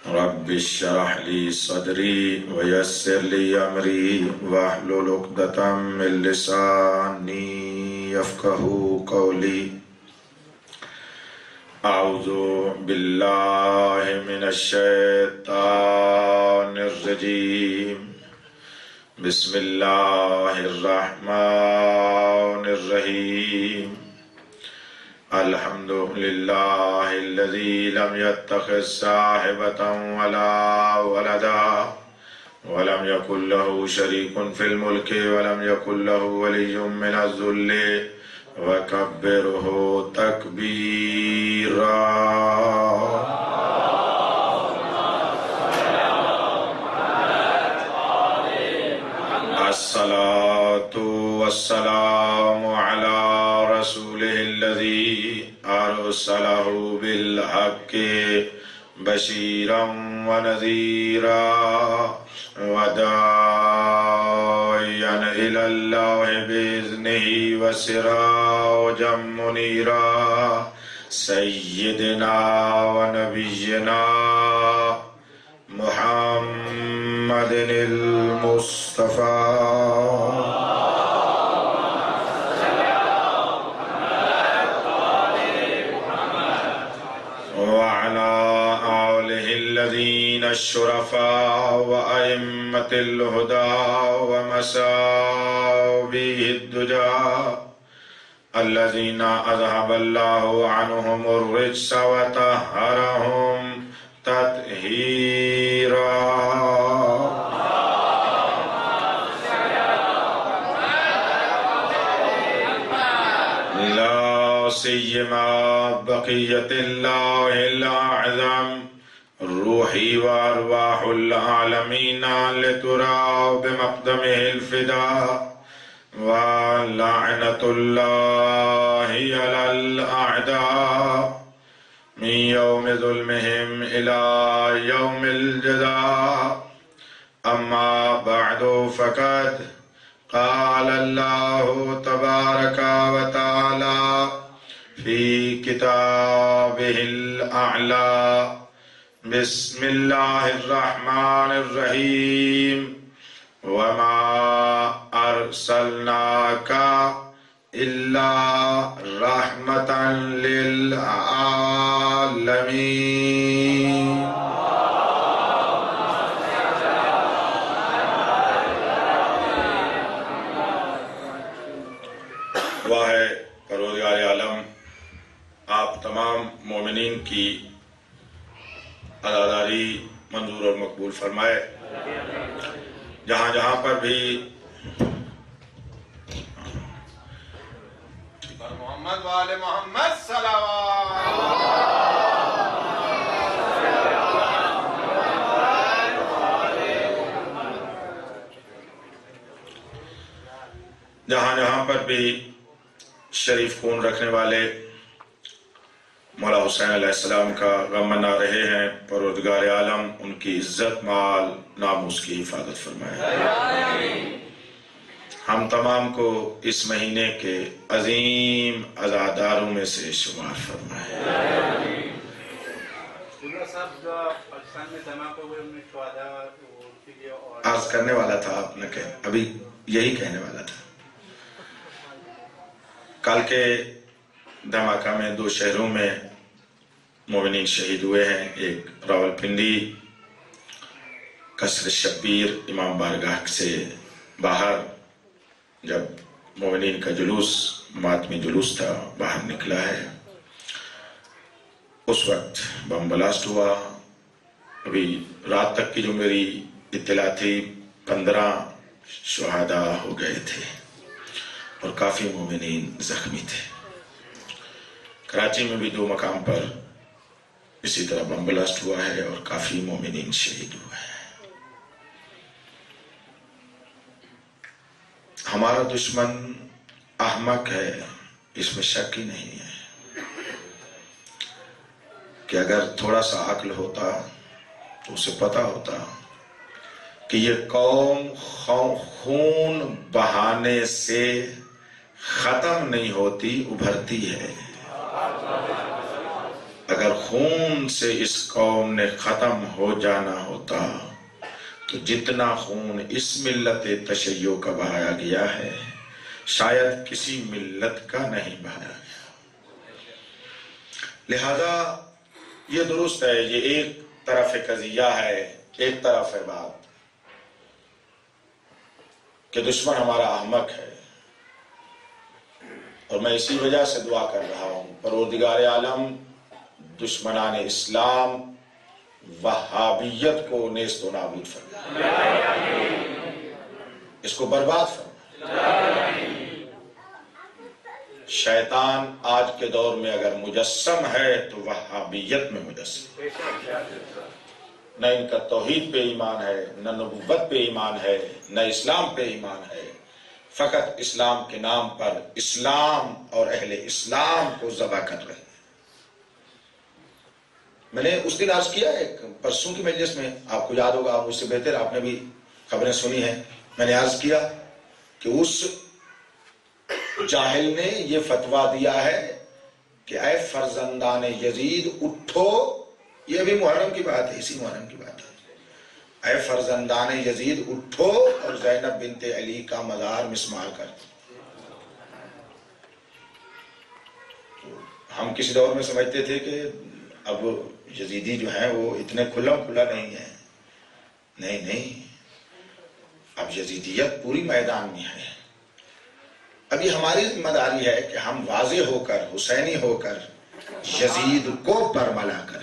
رب اشرح لي صدري ويسر لي أمري واحلل عقدة من لساني يفقهوا قولي. أعوذ بالله من الشيطان الرجيم. بسم الله الرحمن الرحيم. الحمد لله الذي لم يتخذ صاحبة ولا ولدا ولم يكن له شريك في الملك ولم يكن له ولي من الذل وكبره تكبيرا. الصلاة والسلام على رسوله الذي أرسله بالحق بشيرا ونذيرا وداعيا إلى الله بإذنه وسراجا منيرا. سيدنا ونبينا محمد المصطفى وعلى آله الذين الشرفاء وأئمة الهدى ومساويه الدجى الذين أذهب الله عنهم الرجس وطهرهم تطهيرا. لا سيما بقية الله الأعظم روحي وأرواح العالمين لترى بمقدمه الفداء ولعنة الله على الأعداء من يوم ظلمهم إلى يوم الجزاء. أما بعد فقد قال الله تبارك وتعالى في كتابه الأعلى. بسم الله الرحمن الرحيم. وما أرسلناك إلا رحمة للعالمين. واہ پروردگار عالم، آپ تمام مومنین کی عزاداری منظور اور مقبول فرمائے. جہاں جہاں پر بھی محمد وآل محمد صلوات. جہاں جہاں پر بھی شریف خون رکھنے والے مولا حسین علیہ السلام کا غم منا رہے ہیں، پروردگار عالم ان کی عزت مال ناموس کی حفاظت فرمائے. ہم تمام کو اس مہینے کے عظیم عزاداروں میں سے شمار فرمائے. عرض کرنے والا تھا، آپ نے ابھی یہی کہنے والا تھا. کل کے دھماکہ میں 2 شہروں میں مومنین شہید ہوئے ہیں. ایک راولپنڈی قصر شبیر امام بارگاہ سے باہر جب مومنین کا جلوس ماتمی جلوس تھا باہر نکلا ہے، اس وقت بم بلاسٹ ہوا. ابھی رات تک کی جو میری اطلاع تھی 15 شہداء ہو گئے تھے اور کافی مومنین زخمی تھے. کراچی میں بھی 2 مقام پر اسی طرح بم بلاسٹ ہوا ہے اور کافی مومنین شہید ہوئے ہیں. ہمارا دشمن احمق ہے، اس میں شک ہی نہیں ہے کہ اگر تھوڑا سا عقل ہوتا تو اسے پتا ہوتا کہ یہ قوم خون بہانے سے ختم نہیں ہوتی، ابھرتی ہے. اگر خون سے اس قوم نے ختم ہو جانا ہوتا تو جتنا خون اس ملت تشیع کا بہایا گیا ہے شاید کسی ملت کا نہیں بہایا گیا۔ لہذا یہ درست ہے، یہ ایک طرف قضیہ ہے، ایک طرف ہے بات کہ دشمن ہمارا احمق ہے، اور میں اسی وجہ سے دعا کر رہا ہوں پروردگار عالم دشمنان اسلام وہابیت کو نیست و نابود فرمائے، اس کو برباد فرمائے۔ شیطان آج کے دور میں اگر مجسم ہے تو وہابیت میں مجسم، نہ ان کا توحید پہ ایمان ہے، نہ نبوت پہ ایمان ہے، نہ اسلام پہ ایمان ہے، فقط اسلام کے نام پر اسلام اور اہل اسلام کو ذبح کر رہے ہیں۔ میں نے اس دن عرض کیا ایک پرسوں کی مجلس میں، آپ کو یاد ہوگا، آپ مجھ سے بہتر، آپ نے بھی خبریں سنی ہیں، میں نے عرض کیا کہ اس جاہل نے یہ فتویٰ دیا ہے کہ اے فرزندان یزید اٹھو، یہ بھی محرم کی بات ہے، اسی محرم کی بات ہے، اے فرزندان یزید اٹھو اور زینب بنت علی کا مزار مسمار کر دو۔ ہم کسی دور میں سمجھتے تھے کہ اب یزیدی جو ہیں وہ اتنے کھلا نہیں ہیں، نہیں، اب یزیدیت پوری میدان میں ہے۔ ابھی ہماری ذمہ داری ہے کہ ہم واضح ہو کر، حسینی ہو کر یزید کو برملا کریں۔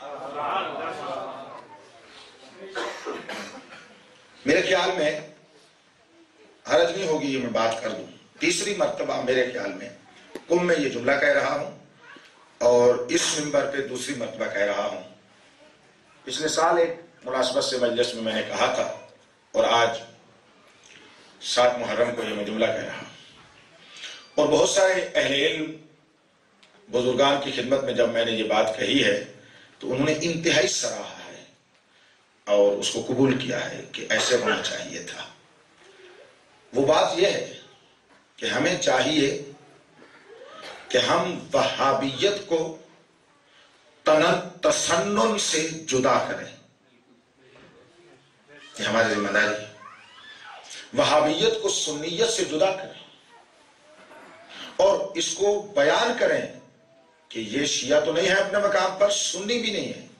میرے خیال میں حرج نہیں ہوگی یہ میں بات کر دوں، تیسری مرتبہ میرے خیال میں کم میں یہ جملہ کہہ رہا ہوں اور اس منبر پہ دوسری مرتبہ کہہ رہا ہوں۔ پچھلے سال ایک مناسبت سے مجلس میں نے کہا تھا، اور آج 7 محرم کو یہ میں جملہ کہہ رہا ہوں، اور بہت سارے اہل علم بزرگان کی خدمت میں جب میں نے یہ بات کہی ہے تو انہوں نے انتہائی سراہا ہے اور اس کو قبول کیا ہے کہ ایسے ہونا چاہیے تھا۔ وہ بات یہ ہے کہ ہمیں چاہیے کہ ہم وہابیت کو تسنن سے جدا کریں، یہ ہماری ذمہ داری ہے۔ وہابیت کو سنیت سے جدا کریں اور اس کو بیان کریں کہ یہ شیعہ تو نہیں ہے اپنے مقام پر، سنی بھی نہیں ہے،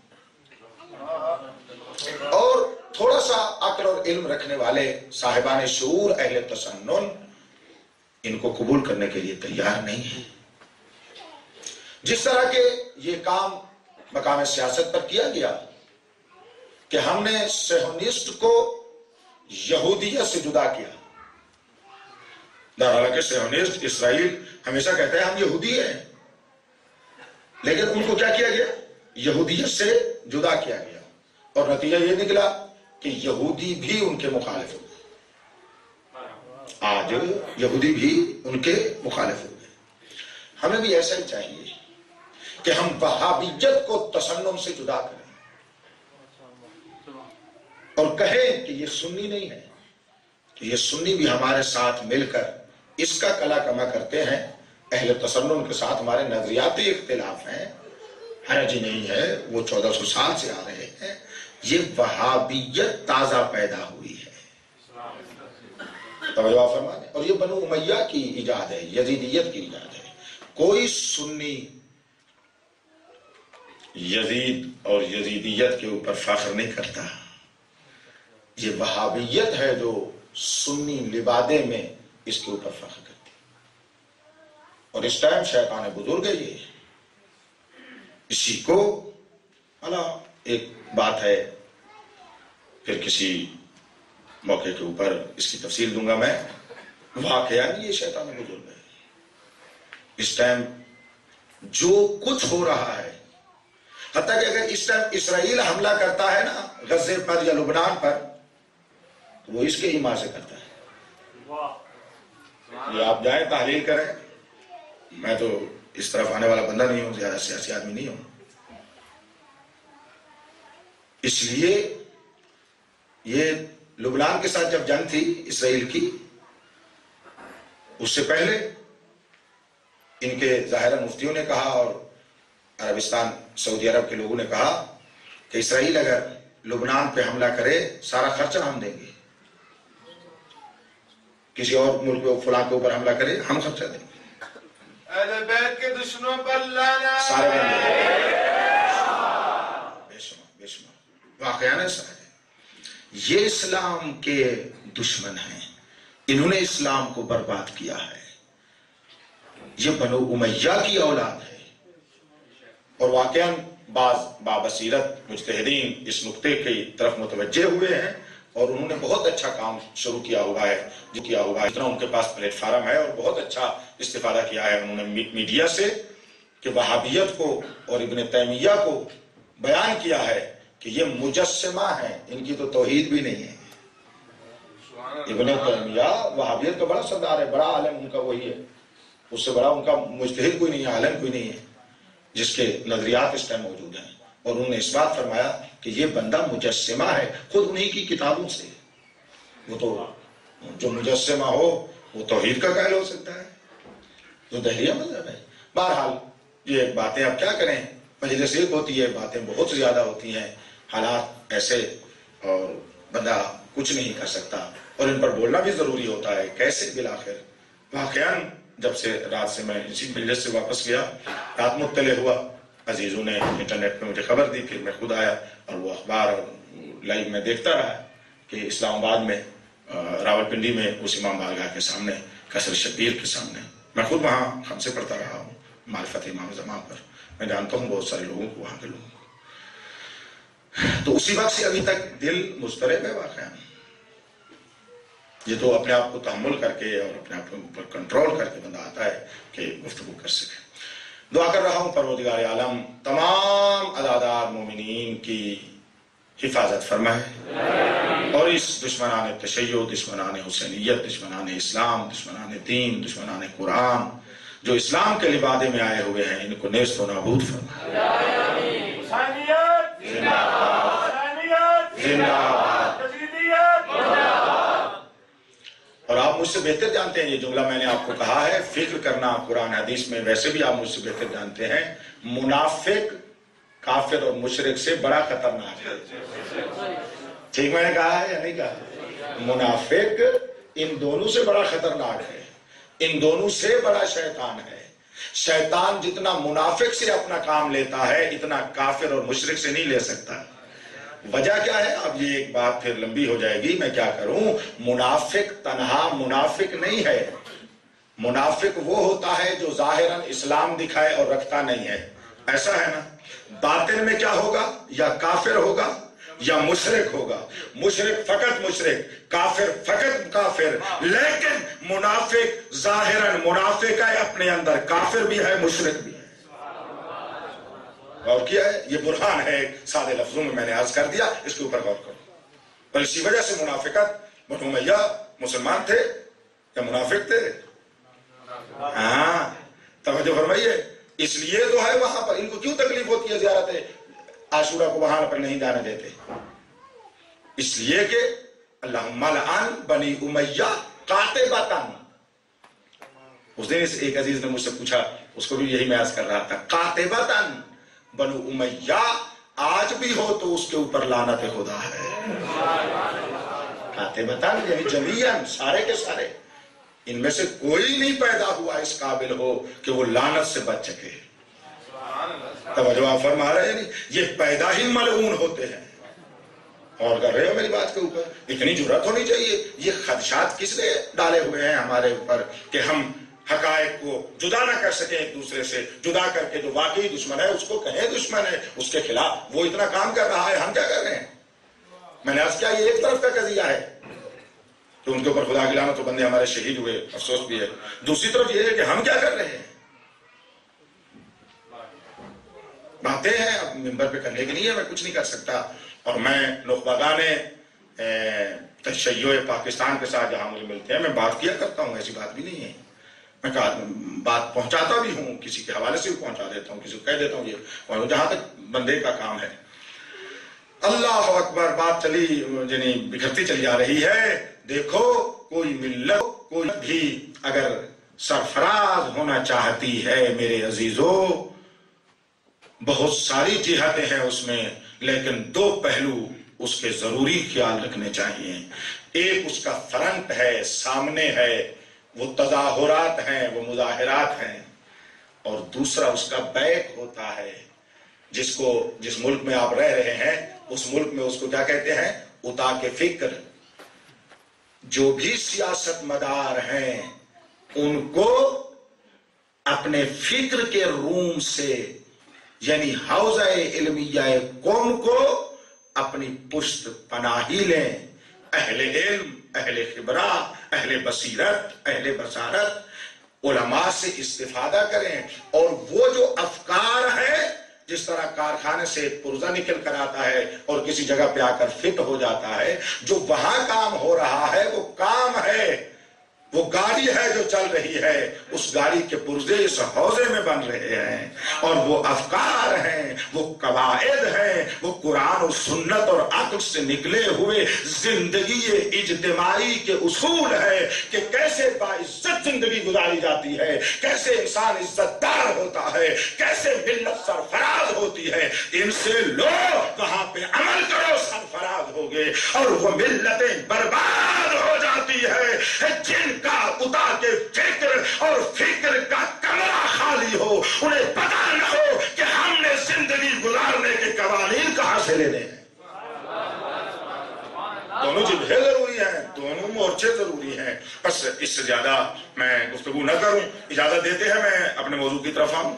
اور تھوڑا سا عقل اور علم رکھنے والے صاحبان شعور اہل تسنن ان کو قبول کرنے کے لیے تیار نہیں ہے۔ جس طرح کہ یہ کام مقام سیاست پر کیا گیا کہ ہم نے صہیونسٹ کو یہودیت سے جدا کیا، حالانکہ صہیونسٹ اسرائیل ہمیشہ کہتا ہے ہم یہودی ہیں، لیکن ان کو کیا کیا گیا؟ یہودیت سے جدا کیا گیا، اور نتیجہ یہ نکلا کہ یہودی بھی ان کے مخالف ہو گئے، آج یہودی بھی ان کے مخالف ہو گئے۔ ہمیں بھی ایسا ہی چاہیے کہ ہم وہابیت کو تسنن سے جدا کریں اور کہیں کہ یہ سنی نہیں ہے، کہ یہ سنی بھی ہمارے ساتھ مل کر اس کا کلا کما کرتے ہیں، اہل تسنن کے ساتھ ہمارے نظریاتی اختلاف ہیں، حرج نہیں ہے، وہ 1400 سال سے آ رہے ہیں، یہ وہابیت تازہ پیدا ہوئی ہے، توجہ فرمائیں، اور یہ بنو امیہ کی ایجاد ہے، یزیدیت کی ایجاد ہے۔ کوئی سنی یزید اور یزیدیت کے اوپر فخر نہیں کرتا، یہ وہابیت ہے جو سنی لبادے میں اس کے اوپر فخر کرتی، اور اس ٹائم شیطان بزرگ ہے یہ، اسی کو ایک بات ہے، پھر کسی موقع کے اوپر اس کی تفصیل دوں گا میں، واقعہ نہیں، یہ شیطان بزرگ ہے۔ اس ٹائم جو کچھ ہو رہا ہے، حتیٰ کہ اگر اس ٹائم اسرائیل حملہ کرتا ہے نا غزے پر یا لبنان پر، تو وہ اس کے ایمان سے کرتا ہے۔ یہ آپ جائیں تحلیل کریں، میں تو اس طرف آنے والا بندہ نہیں ہوں، زیادہ سیاسی آدمی نہیں ہوں، اس لیے یہ لبنان کے ساتھ جب جنگ تھی اسرائیل کی، اس سے پہلے ان کے ظاہرہ مفتیوں نے کہا اور عربستان سعودی عرب کے لوگوں نے کہا کہ اسرائیل اگر لبنان پہ حملہ کرے سارا خرچہ ہم دیں گے، کسی اور ملک پہ فلاں کے اوپر حملہ کرے ہم خرچہ دیں گے، اہل بیت کے دشمنوں پر لانا سارے بے شمار واقعہ ایسا ہے۔ یہ اسلام کے دشمن ہیں، انہوں نے اسلام کو برباد کیا ہے، یہ بنو امیہ کی اولاد ہے۔ اور واقعاً بعض بابصیرت مجتہدین اس نقطے کی طرف متوجہ ہوئے ہیں اور انہوں نے بہت اچھا کام شروع کیا ہوا ہے اتنا ان کے پاس پلیٹ فارم ہے اور بہت اچھا استفادہ کیا ہے انہوں نے میڈیا سے کہ وہابیت کو اور ابن تیمیہ کو بیان کیا ہے کہ یہ مجسمہ ہیں، ان کی تو توحید بھی نہیں ہے۔ ابن تیمیہ وہابیت کا بڑا سردار ہے، بڑا عالم ان کا وہی ہے، اس سے بڑا ان کا مجتہد کوئی نہیں ہے، عالم کوئی نہیں ہے جس کے نظریات اس ٹائم موجود ہیں۔ اور انہوں نے اس بات فرمایا کہ یہ بندہ مجسمہ ہے، خود انہی کی کتابوں سے۔ وہ تو جو مجسمہ ہو وہ توحید کا قائل ہو سکتا ہے، جو دہریہ مذہب ہے۔ بہرحال یہ باتیں اب کیا کریں، مجلس ایک ہوتی ہے، باتیں بہت زیادہ ہوتی ہیں، حالات ایسے اور بندہ کچھ نہیں کر سکتا اور ان پر بولنا بھی ضروری ہوتا ہے۔ کیسے بالآخر واقعاً جب سے رات سے میں اسی مجلس سے واپس گیا، رات مطلع ہوا، عزیزوں نے انٹرنیٹ پہ مجھے خبر دی، پھر میں خود آیا اور وہ اخبار اور لائیو میں دیکھتا رہا کہ اسلام آباد میں راولپنڈی میں اس امام بارگاہ کے سامنے قصر شبیر کے سامنے، میں خود وہاں خمسے پڑھتا رہا ہوں معرفت امام زمان پر، میں جانتا ہوں بہت سارے لوگوں کو، وہاں کے لوگوں کو، تو اسی وقت سے ابھی تک دل مضطرب ہے واقعا۔ یہ تو اپنے آپ کو تحمل کر کے اور اپنے آپ کو کنٹرول کر کے بندہ آتا ہے کہ گفتگو کر سکے۔ دعا کر رہا ہوں پروردگار عالم تمام عزادار مومنین کی حفاظت فرمائے اور اس دشمنان تشیع، دشمنان حسینیت، دشمنان اسلام، دشمنان دین، دشمنان قرآن جو اسلام کے لبادے میں آئے ہوئے ہیں ان کو نیست و نابود فرمائے۔ اور آپ مجھ سے بہتر جانتے ہیں، یہ جملہ میں نے آپ کو کہا ہے، فکر کرنا قرآن حدیث میں، ویسے بھی آپ مجھ سے بہتر جانتے ہیں، منافق کافر اور مشرک سے بڑا خطرناک ہے۔ ٹھیک میں نے کہا ہے یا نہیں کہا؟ منافق ان دونوں سے بڑا خطرناک ہے، ان دونوں سے بڑا شیطان ہے۔ شیطان جتنا منافق سے اپنا کام لیتا ہے اتنا کافر اور مشرک سے نہیں لے سکتا۔ وجہ کیا ہے؟ اب یہ ایک بات پھر لمبی ہو جائے گی، میں کیا کروں۔ منافق تنہا منافق نہیں ہے، منافق وہ ہوتا ہے جو ظاہراً اسلام دکھائے اور رکھتا نہیں ہے، ایسا ہے نا۔ باطن میں کیا ہوگا؟ یا کافر ہوگا یا مشرک ہوگا، مشرک فقط مشرک، کافر فقط کافر، لیکن منافق ظاہراً منافق ہے، اپنے اندر کافر بھی ہے مشرک بھی ہے۔ غور کیا ہے؟ یہ برہان ہے، سادے لفظوں میں نے عرض کر دیا، اس کے اوپر غور کرو۔ اور اسی وجہ سے منافقت، بنو امیہ مسلمان تھے یا منافق تھے؟ ہاں توجہ فرمائیے، اس لیے تو ہے وہاں پر ان کو کیوں تکلیف ہوتی ہے زیارت عاشورہ کو وہاں پر نہیں جانے دیتے؟ اس لیے کہ اللہم لعن بنی امیہ قاطبتاً۔ اس دن ایک عزیز نے مجھ سے پوچھا، اس کو بھی یہی میں عرض کر رہا تھا، قاطبتاً بنو امیہ آج بھی ہو تو اس کے اوپر لعنت خدا ہے۔ قاطبتاً یعنی جمیعاً، سارے کے سارے، ان میں سے کوئی نہیں پیدا ہوا اس قابل ہو کہ وہ لعنت سے بچ سکے۔ توجہ آپ فرما رہے ہیں؟ یہ پیدا ہی ملعون ہوتے ہیں۔ اور کر رہے ہو میری بات کے اوپر؟ اتنی جرات ہونی چاہیے۔ یہ خدشات کس نے ڈالے ہوئے ہیں ہمارے اوپر کہ ہم حقائق کو جدا نہ کر سکیں ایک دوسرے سے، جدا کر کے جو واقعی دشمن ہے اس کو کہیں دشمن ہے، اس کے خلاف وہ اتنا کام کر رہا ہے، ہم کیا کر رہے ہیں؟ میں نے عرض کیا یہ ایک طرف کا قضیہ ہے تو ان کے اوپر خدا کی لعنت تو بندے ہمارے شہید ہوئے، افسوس بھی ہے۔ دوسری طرف یہ ہے کہ ہم کیا کر رہے ہیں؟ باتیں ہیں اب ممبر پہ کرنے کی نہیں ہے، میں کچھ نہیں کر سکتا۔ اور میں نخبگان تشیع پاکستان کے ساتھ جہاں مجھے ملتے ہیں میں بات کیا کرتا ہوں، ایسی بات بھی نہیں ہے۔ میں بات پہنچاتا بھی ہوں، کسی کے حوالے سے بھی پہنچا دیتا ہوں، کسی کو کہہ دیتا ہوں یہ، جہاں تک بندے کا کام ہے۔ اللہ اکبر، بات چلی یعنی بکھرتی چلی جا رہی ہے۔ دیکھو کوئی ملت، کوئی بھی اگر سرفراز ہونا چاہتی ہے میرے عزیزو، بہت ساری جہتیں ہیں اس میں، لیکن دو پہلو اس کے ضروری خیال رکھنے چاہیے۔ ایک اس کا فرنٹ ہے، سامنے ہے، وہ تظاہرات ہیں، وہ مظاہرات ہیں، اور دوسرا اس کا بیک ہوتا ہے، جس ملک میں آپ رہ رہے ہیں اس ملک میں اس کو کیا کہتے ہیں؟ اتاق فکر۔ جو بھی سیاست مدار ہیں ان کو اپنے فکر کے روم سے، یعنی حوزہ علمیہ قوم کو اپنی پشت پناہی لیں۔ اہل علم، اہل خبرہ، اہل بصیرت، اہل بصارت علماء سے استفادہ کریں، اور وہ جو افکار ہیں، جس طرح کارخانے سے پرزہ نکل کر آتا ہے اور کسی جگہ پہ آ کر فٹ ہو جاتا ہے، جو وہاں کام ہو رہا ہے وہ کام ہے، وہ گاڑی ہے جو چل رہی ہے، اس گاڑی کے پرزے اس حوضے میں بن رہے ہیں، اور وہ افکار ہیں، وہ قواعد ہیں، وہ قرآن و سنت اور عقل سے نکلے ہوئے زندگی اجتماعی کے اصول ہے کہ کیسے باعزت زندگی گزاری جاتی ہے، کیسے انسان عزت دار ہوتا ہے، کیسے ملت سرفراز ہوتی ہے۔ ان سے لو، وہاں پہ عمل کرو، سرفراز ہوگے، اور وہ ملتیں برباد ہو جاتی ہے جن کا اتا کے فکر اور فکر کا کمرہ خالی ہو، انہیں پتہ نہ ہو کہ ہم نے زندگی گزارنے کے قوانین کہاں سے لینے ہیں۔ دونوں جبہے ضروری ہیں، دونوں مورچے ضروری ہیں۔ بس اس سے زیادہ میں گفتگو نہ کروں، اجازت دیتے ہیں میں اپنے موضوع کی طرف آؤں۔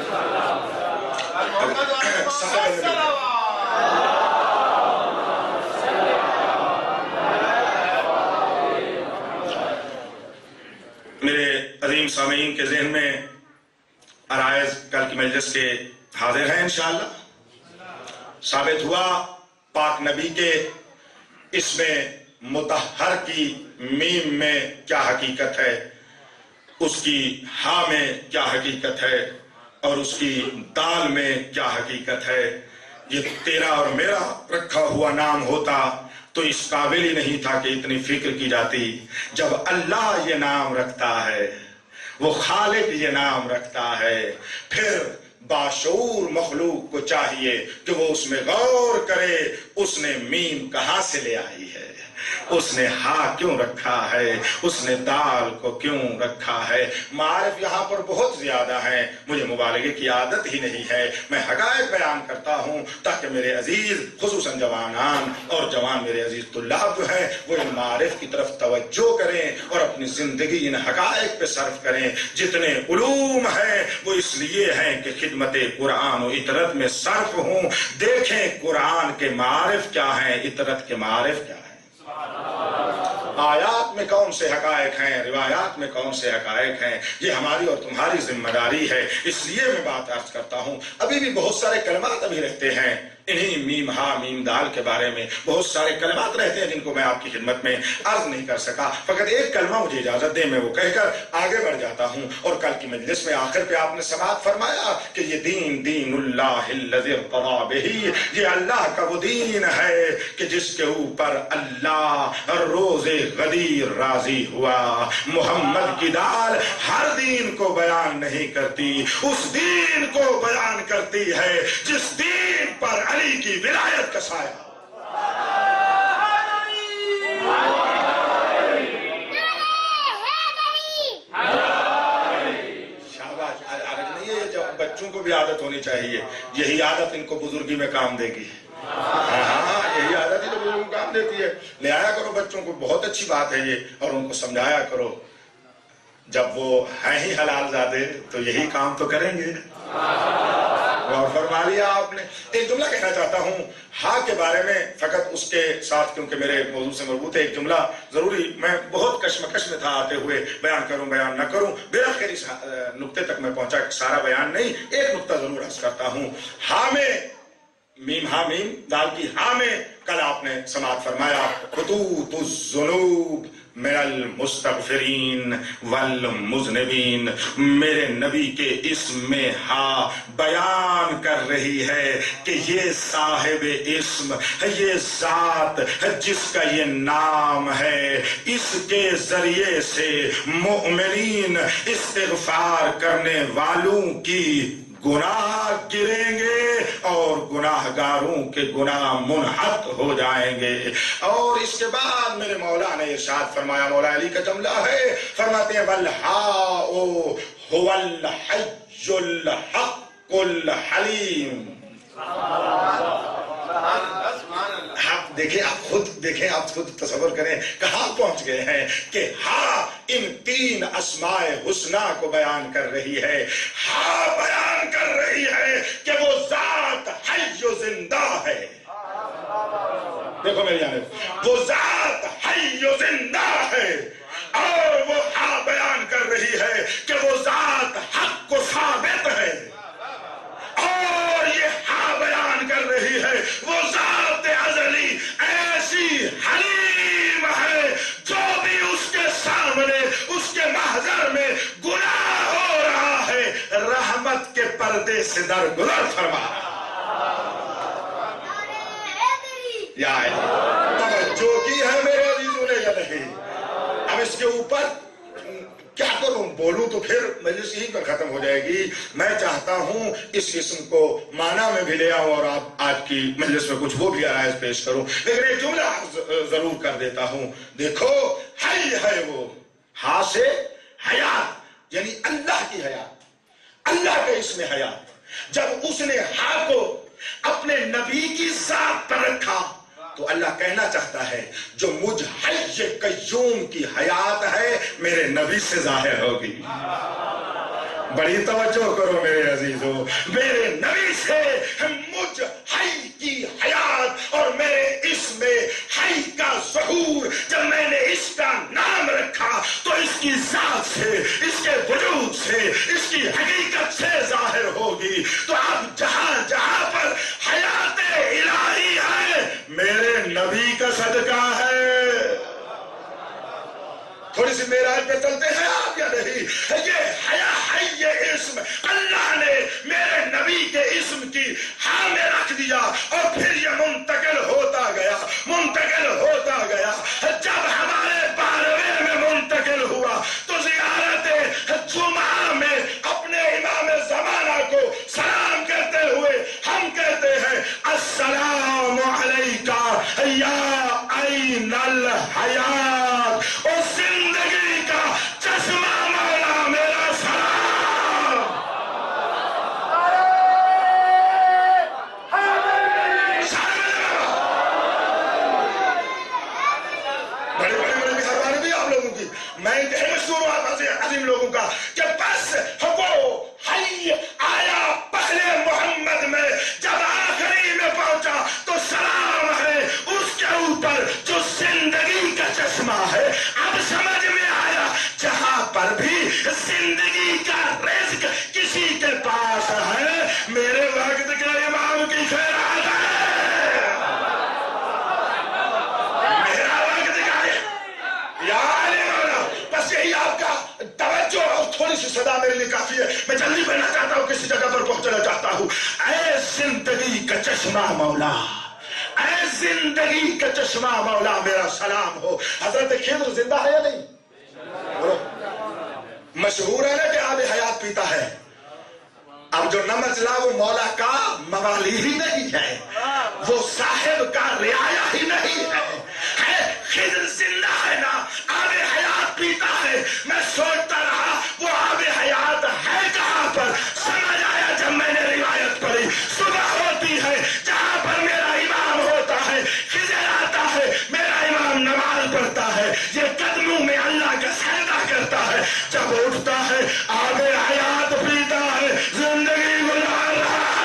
میرے عظیم سامعین کے ذہن میں عرائض کل کی مجلس کے حاضر ہیں انشاءاللہ۔ ثابت ہوا پاک نبی کے اسم مطہر کی میم میں کیا حقیقت ہے، اس کی ہاں میں کیا حقیقت ہے، اور اس کی دال میں کیا حقیقت ہے۔ یہ تیرا اور میرا رکھا ہوا نام ہوتا تو اس قابل ہی نہیں تھا کہ اتنی فکر کی جاتی۔ جب اللہ یہ نام رکھتا ہے، وہ خالق یہ نام رکھتا ہے، پھر باشعور مخلوق کو چاہیے کہ وہ اس میں غور کرے، اس نے میم کہاں سے لے آئی ہے، اس نے ہا کیوں رکھا ہے، اس نے دال کو کیوں رکھا ہے۔ معارف یہاں پر بہت زیادہ ہیں، مجھے مبالغے کی عادت ہی نہیں ہے، میں حقائق بیان کرتا ہوں تاکہ میرے عزیز خصوصاً جوانان اور جوان میرے عزیز طلاب جو ہیں وہ ان معارف کی طرف توجہ کریں اور اپنی زندگی ان حقائق پہ صرف کریں۔ جتنے علوم ہیں وہ اس لیے ہیں کہ خدمت قرآن و اطرت میں صرف ہوں۔ دیکھیں قرآن کے معارف کیا ہیں، اطرت کے معارف کیا ہیں، آیات میں کون سے حقائق ہیں، روایات میں کون سے حقائق ہیں۔ یہ ہماری اور تمہاری ذمہ داری ہے، اس لیے میں بات عرض کرتا ہوں۔ ابھی بھی بہت سارے کلمات ابھی رہتے ہیں انہی میم ہا میم دال کے بارے میں، بہت سارے کلمات رہتے ہیں جن کو میں آپ کی خدمت میں عرض نہیں کر سکا۔ فقط ایک کلمہ مجھے اجازت دیں، میں وہ کہہ کر آگے بڑھ جاتا ہوں۔ اور کل کی مجلس میں آخر پہ آپ نے سماعت فرمایا کہ یہ دین دین اللہ الذی ارتضی بہ، یہ اللہ کا وہ دین ہے کہ جس کے اوپر اللہ روز غدیر راضی ہوا۔ محمد کی دال ہر دین کو بیان نہیں کرتی، اس دین کو بیان کرتی ہے جس دین پر علی کی ولایت کا سایہ۔ شاباش، نہیں ہے جب بچوں کو بھی عادت ہونی چاہیے، یہی عادت ان کو بزرگی میں کام دے گی۔ ہاں یہی عادت ہی تو بزرگوں کو کام دیتی ہے۔ لے آیا کرو بچوں کو، بہت اچھی بات ہے یہ، اور ان کو سمجھایا کرو۔ جب وہ ہیں ہی حلال زادے تو یہی کام تو کریں گے۔ اور فرما لیا آپ نے۔ ایک جملہ کہنا چاہتا ہوں ہاں کے بارے میں، فقط اس کے ساتھ کیونکہ میرے موضوع سے مربوط ہے، ایک جملہ ضروری، میں بہت کشمکش میں تھا آتے ہوئے، بیان کروں بیان نہ کروں، بالآخر اس نقطے تک میں پہنچا کہ سارا بیان نہیں، ایک نقطہ ضرور عرض کرتا ہوں۔ ہاں میں میم ہا میم دال کی ہاں میں کل آپ نے سماعت فرمایا خطوط الذنوب من المستغفرین والمذنبین، میرے نبی کے اسم میں ہا بیان کر رہی ہے کہ یہ صاحب اسم، یہ ذات جس کا یہ نام ہے، اس کے ذریعے سے مؤمنین استغفار کرنے والوں کی गुनाह गिरेंगे और गुनाहगारों के गुनाह मुनहत हो जाएंगे। और इसके बाद मेरे मौला ने इरशाद फरमाया, मौला अली का जुमला है, फरमाते हैं वल्हाओ हुवल हज्जुल हक्कुल हलीम। आप देखें, आप खुद तसव्वुर करें कहां पहुंच गए हैं कि हाँ इन तीन अस्माए हुस्ना को बयान कर रही है। हाँ बयान कर रही है कि वो जात हय्यो जिंदा है। देखो मेरी जानिब, वो जात हय्यो जिंदा है। और वो हाँ बयान कर रही है कि वो जात हक को साबित है। और ये हाँ बयान कर रही है वो जात अज़ली ऐसी हलीम है, जो भी उसके सामने उसके महज़र में गुनाह हो रहा है, रहमत के पर्दे से दरगुजर फरमा। या तवज्जो की है मेरे अजीजों ने या नहीं? अब इसके ऊपर क्या करूं, बोलूं तो फिर मजलिस यहीं पर खत्म हो जाएगी। मैं चाहता हूं इस किस्म को माना में भी ले आऊं और आप आपकी मजलिस में कुछ वो भी आराइज पेश करूं, लेकिन एक जुमला जरूर कर देता हूं। देखो हय है वो, हा से हयात, यानी अल्लाह की हयात, अल्लाह के इसमें हयात। जब उसने हा को अपने नबी की जात पर रखा तो अल्लाह कहना चाहता है जो मुझ हय्य कय्यूम की हयात है मेरे नबी से जाहिर होगी। बड़ी तवज्जो करो मेरे अजीजों, मेरे नबी से मुझ हय की हयात और मेरे इसमें हय का ज़हूर, जब मैंने इसका नाम रखा तो इसकी जात से, इसके वजूद से, इसकी हकीकत से जाहिर होगी। तो अब जहां जहां पर हयात इलाही है मेरे नबी का सदका है। थोड़ी सी मेराज पे चलते हैं आप या नहीं? ये हया है, ये इस्म अल्लाह ने मेरे नबी के इस्म की हाँ में रख दिया और फिर ये मुंतकिल होता गया, मुंतकिल होता गया। जब हमारे 12वें में मुंतकिल हुआ तो ज़ियारत जुमा में अपने इमाम ज़माना को सलाम करते हुए हम कहते हैं अस्सलामु अलैका या ऐनल हयात। और जिंदगी का चश्मा मौला मेरा सलाम। बड़ी मेहरबानी भी आप लोगों की। मैं इंतहा मशहूर हुआ अजीम लोगों का कि बस वो हय आया पहले मोहम्मद में, जब आखिरी में पहुंचा तो सलाम है उसके ऊपर जो जिंदगी का चश्मा है। अब समझ में आया जहां पर भी जिंदगी का रिज़्क किसी के पास है मेरे वक्त के इमाम की खैरात है, मेरा वक्त का यार। बस यही आपका तवज्जो और थोड़ी सी सदा मेरे लिए काफी है। मैं जल्दी बढ़ना चाहता हूँ, किसी जगह पर पहुंचना चाहता हूँ। ऐ जिंदगी का चश्मा मौला, ऐ जिंदगी का चश्मा मौला मेरा सलाम हो। हजरत खिद्र जिंदा है या नहीं? बोलो। मशहूर है ना कि आब हयात पीता है। अब जो न मचला वो मौला का मवाली ही नहीं है, वो साहिब का रियाया ही नहीं है। खिद्र जिंदा है ना, आबे हयात पीता है। मैं सोचता रहा वो आबे हयात है कहां पर। समझ आया जब मैंने रिवायत पढ़ी। सुबह होती है जहां पर मेरा इमाम होता है, खिज़र आता है, मेरा इमाम नमाज पढ़ता है, ये कदमों में अल्लाह का सजदा करता है। जब उठता है आबे हयात पीता है, जिंदगी गुजार रहा है।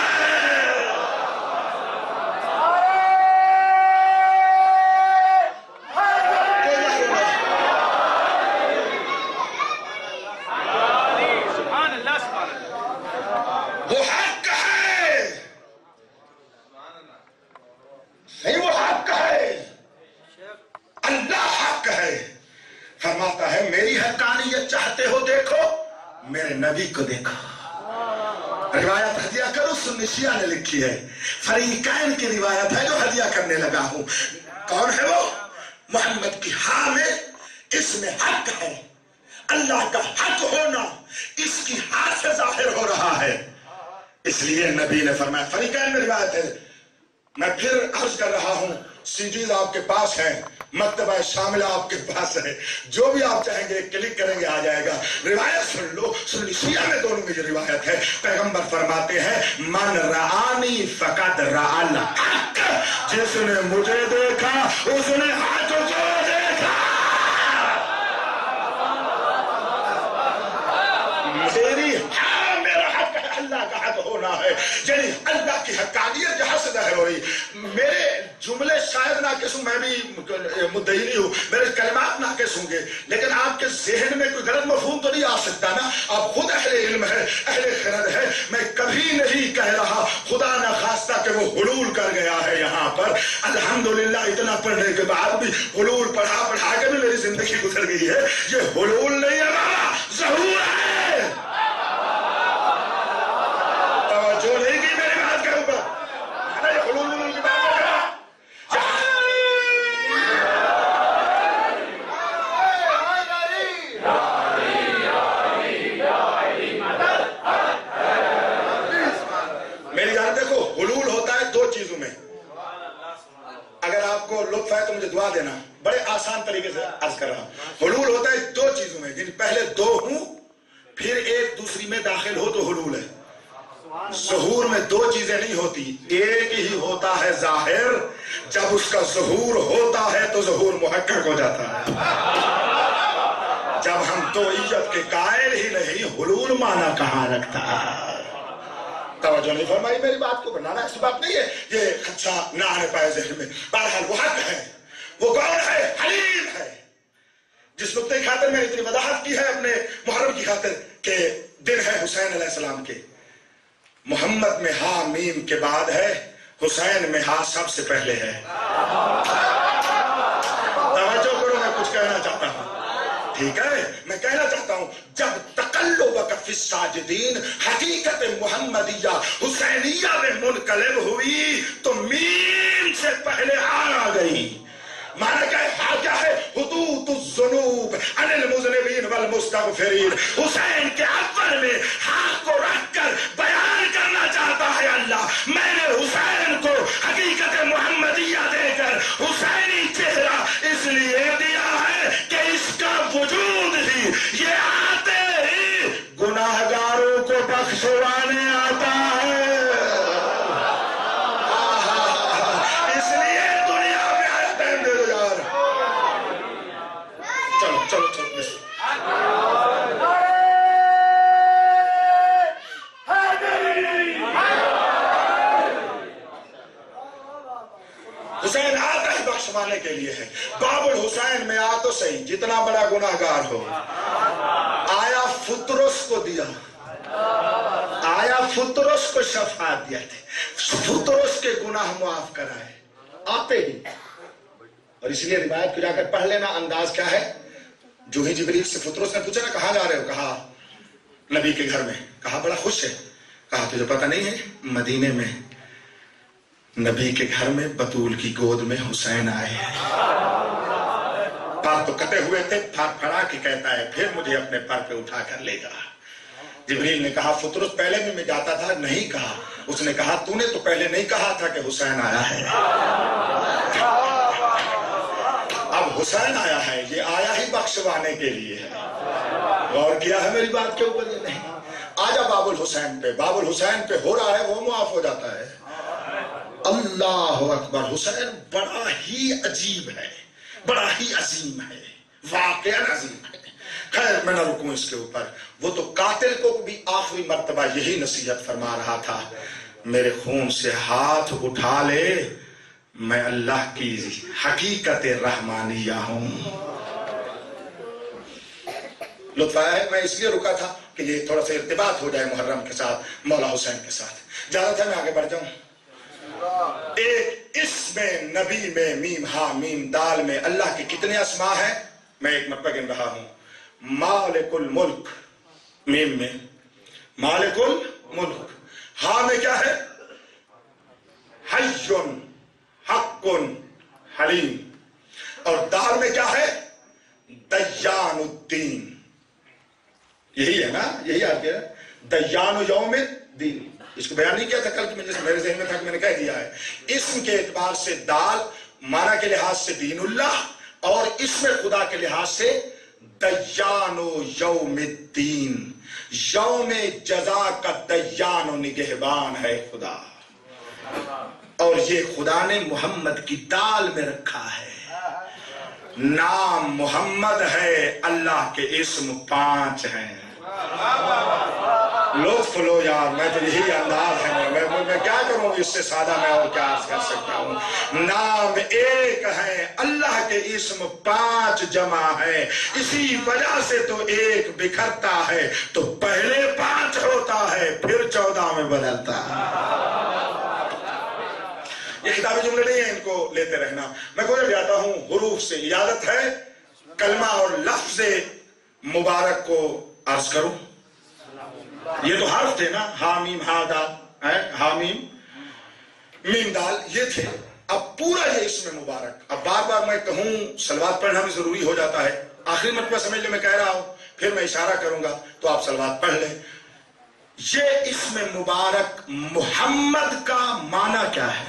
फरमाता है मेरी हक्कानियत चाहते हो देखो, मेरे नबी को देखो। रिवायत हदिया करो सुन्नी शिया ने लिखी है, फरीकैन की रिवायत है जो हदिया करने लगा हूं। कौन है वो? मोहम्मद की हाँ में इसमें हक है, अल्लाह का हक होना इसकी हाथ से जाहिर हो रहा है। इसलिए नबी ने फरमाया, फरीकैन में रिवायत है, मैं फिर अर्ज कर रहा हूं, सीडीज आपके पास है, मक्तबा शामिला आपके पास है, जो भी आप चाहेंगे क्लिक करेंगे आ जाएगा। रिवायत सुन लो, सुन्नी शिया में दोनों में ये रिवायत है। पैगंबर फरमाते हैं, मन रानी फकत राअल हक, जिसने मुझे देखा उसने हक को देखा। मेरा हक है, अल्लाह का हक होना है, यानी अल्लाह की हक्कानियत जहां से ज़ाहिर हो रही। मेरे जुमले शायद नाकिस हूं, मैं भी मुद्दई नहीं हूं, मेरे कलमात नाकिस होंगे, लेकिन आपके जहन में कोई गलत मफहूम तो नहीं आ सकता ना। आप खुद अहले इल्म है, अहले खरद है। मैं कभी नहीं कह रहा खुदा न खास्ता कि वो हुलूल कर गया है यहाँ पर। अल्हम्दुलिल्लाह इतना पढ़ने के बाद भी हुलूल पढ़ा पढ़ा के भी मेरी जिंदगी गुजर गई है। ये हुलूल नहीं है बाबा, ज़हूर है। तवज्जो नहीं की मेरी बात के ऊपर, ये हुलूल की बात है। मेरी जान देखो, हुलूल होता है दो चीजों में। अगर आपको लुत्फ है तो मुझे दुआ देना, बड़े आसान तरीके से अर्ज कर रहा हूं। हुलूल होता है दो चीजों में, जिन पहले दो हूं फिर एक दूसरी में दाखिल हो तो हुलूल है। ज़हूर में दो चीजें नहीं होती, एक ही होता है जाहिर। जब उसका ज़हूर होता है तो ज़हूर मुहक्कक हो जाता है। जब हम तो इज्जत के कायल ही नहीं, हुलूल माना कहां रखता है। तवज्जो नहीं फरमाई मेरी बात को, बनाना ऐसी बात नहीं है, ये खदशा ना आने पाए जहन में। बहरहाल वो हक है, वो कौन है? हलीम है। जिस नुक्ते की खातिर मैंने इतनी वजाहत की है अपने मुहर्रम की खातिर के दिन है हुसैन अलैहिस्सलाम के। मोहम्मद में हा मीम के बाद है, हुसैन में हा सबसे पहले है। तवज्जो करो, मैं कुछ कहना चाहता हूं, ठीक है? मैं कहना चाहता हूं, जब तकल्लुब फी साजिदीन हकीकत मुहम्मदिया हुसैनिया में मुनकलब हुई तो मीम से पहले हा आ गई। माना क्या है? हा क्या है? हुदूदुज़्ज़ुनूब अनिल मुज़निबीन वल मुस्तग़फ़िरीन। हुसैन के अव्वल में हा को रखकर बयान करना चाहता है अल्लाह, मैंने हुसैन को हकीकत मुहम्मदिया देकर हुसैनी चेहरा इसलिए दिया है कि इसका वजूद ही ये आते ही गुनाहगारों को बख्शवाने आता है। इसलिए दुनिया में आया, टाइम दे दो यार। चलो चलो चलो हुसैन आता ही बख्शवाने के लिए है। बाबुल हुसैन में आ तो सही, जितना बड़ा गुनाहगार हो। आया फुतरस को दिया, आया फुतरस को शफाअत दिया थे, फुतरस के गुनाह मुआफ कराए आते ही। और इसलिए रिवायत को जाकर पढ़ लेना। अंदाज क्या है? जो ही जिब्रील से फुतरस ने पूछा ना कहां जा रहे हो, कहा नबी के घर में। कहा बड़ा खुश है। कहा तुझे पता नहीं है, मदीने में नबी के घर में बतूल की गोद में हुसैन आए हैं। पर तो कटे हुए थे, फड़फड़ा के कहता है फिर मुझे अपने पर पे उठा कर ले जा। जिब्रील ने कहा फुतरस पहले भी मैं जाता था, नहीं कहा। उसने कहा तूने तो पहले नहीं कहा था कि हुसैन आया है। अब हुसैन आया है, ये आया ही बख्शवाने के लिए है। गौर किया है मेरी बात के ऊपर? ये नहीं। आजा बाबुल हुसैन पे, बाबुल हुसैन पे हो रहा है वो मुआफ हो जाता है। अल्लाह अकबर। हुसैन बड़ा ही अजीब है, बड़ा ही अजीम है, वाकई अजीम है। खैर मैं न रुकूं इसके ऊपर। वो तो कातिल को भी आखिरी मर्तबा यही नसीहत फरमा रहा था, मेरे खून से हाथ उठा ले, मैं अल्लाह की हकीकत रहमानिया हूं। लुत्फ आया है। मैं इसलिए रुका था कि ये थोड़ा सा इर्तिबात हो जाए मुहर्रम के साथ, मौला हुसैन के साथ। ज्यादा था मैं आगे बढ़ जाऊं। एक इसमें नबी में मीम हा मीम दाल में अल्लाह के कितने अस्मा है? मैं एक मरतबा गिन रहा हूं। मालिकुल मुल्क मीम में, मालिकुल मुल्क। हा में क्या है? हय्युन हक्कुन हलीम। और दाल में क्या है? दय्यानुद्दीन। यही है ना, यही आगे दय्यानु यौमिद्दीन। اس کو بیان نہیں کیا تھا کل کی مجلس، میرے ذہن میں تھا کہ میں نے کہہ دیا ہے. اسم کے اعتبار سے دال معنی کے لحاظ سے دین اللہ، اور اسم خدا کے لحاظ سے دیان و یوم الدین، یوم جزا کا دیان و نگہبان ہے خدا. اور یہ خدا نے محمد کی دال میں رکھا ہے. نام محمد ہے، اللہ کے اسم 5 ہیں. لطف لو یار، میں تو یہی انداز ہے، میں کیا کروں اس سے سادہ میں اور کیا کر سکتا ہوں. نام ایک ہے، اللہ کے اسم 5 جمع ہے. اسی وجہ سے تو ایک بکھرتا ہے تو پہلے 5 ہوتا ہے، پھر 14 میں بدلتا ہے. یہ کتابی جملے نہیں ہیں، ان کو لیتے رہنا. میں گزر جاتا ہوں. حروف سے اجازت ہے کلمہ اور لفظ مبارک کو عرض کروں. یہ تو حرف تھے نا، حامیم ہا دال، حامیم میم دال، یہ تھے. اب پورا یہ اسم مبارک، اب بار بار میں کہوں صلوات پڑھنا بھی ضروری ہو جاتا ہے. آخری مرتبہ سمجھ لیں میں کہہ رہا ہوں، پھر میں اشارہ کروں گا تو آپ صلوات پڑھ لیں. یہ اسم مبارک محمد کا معنی کیا ہے؟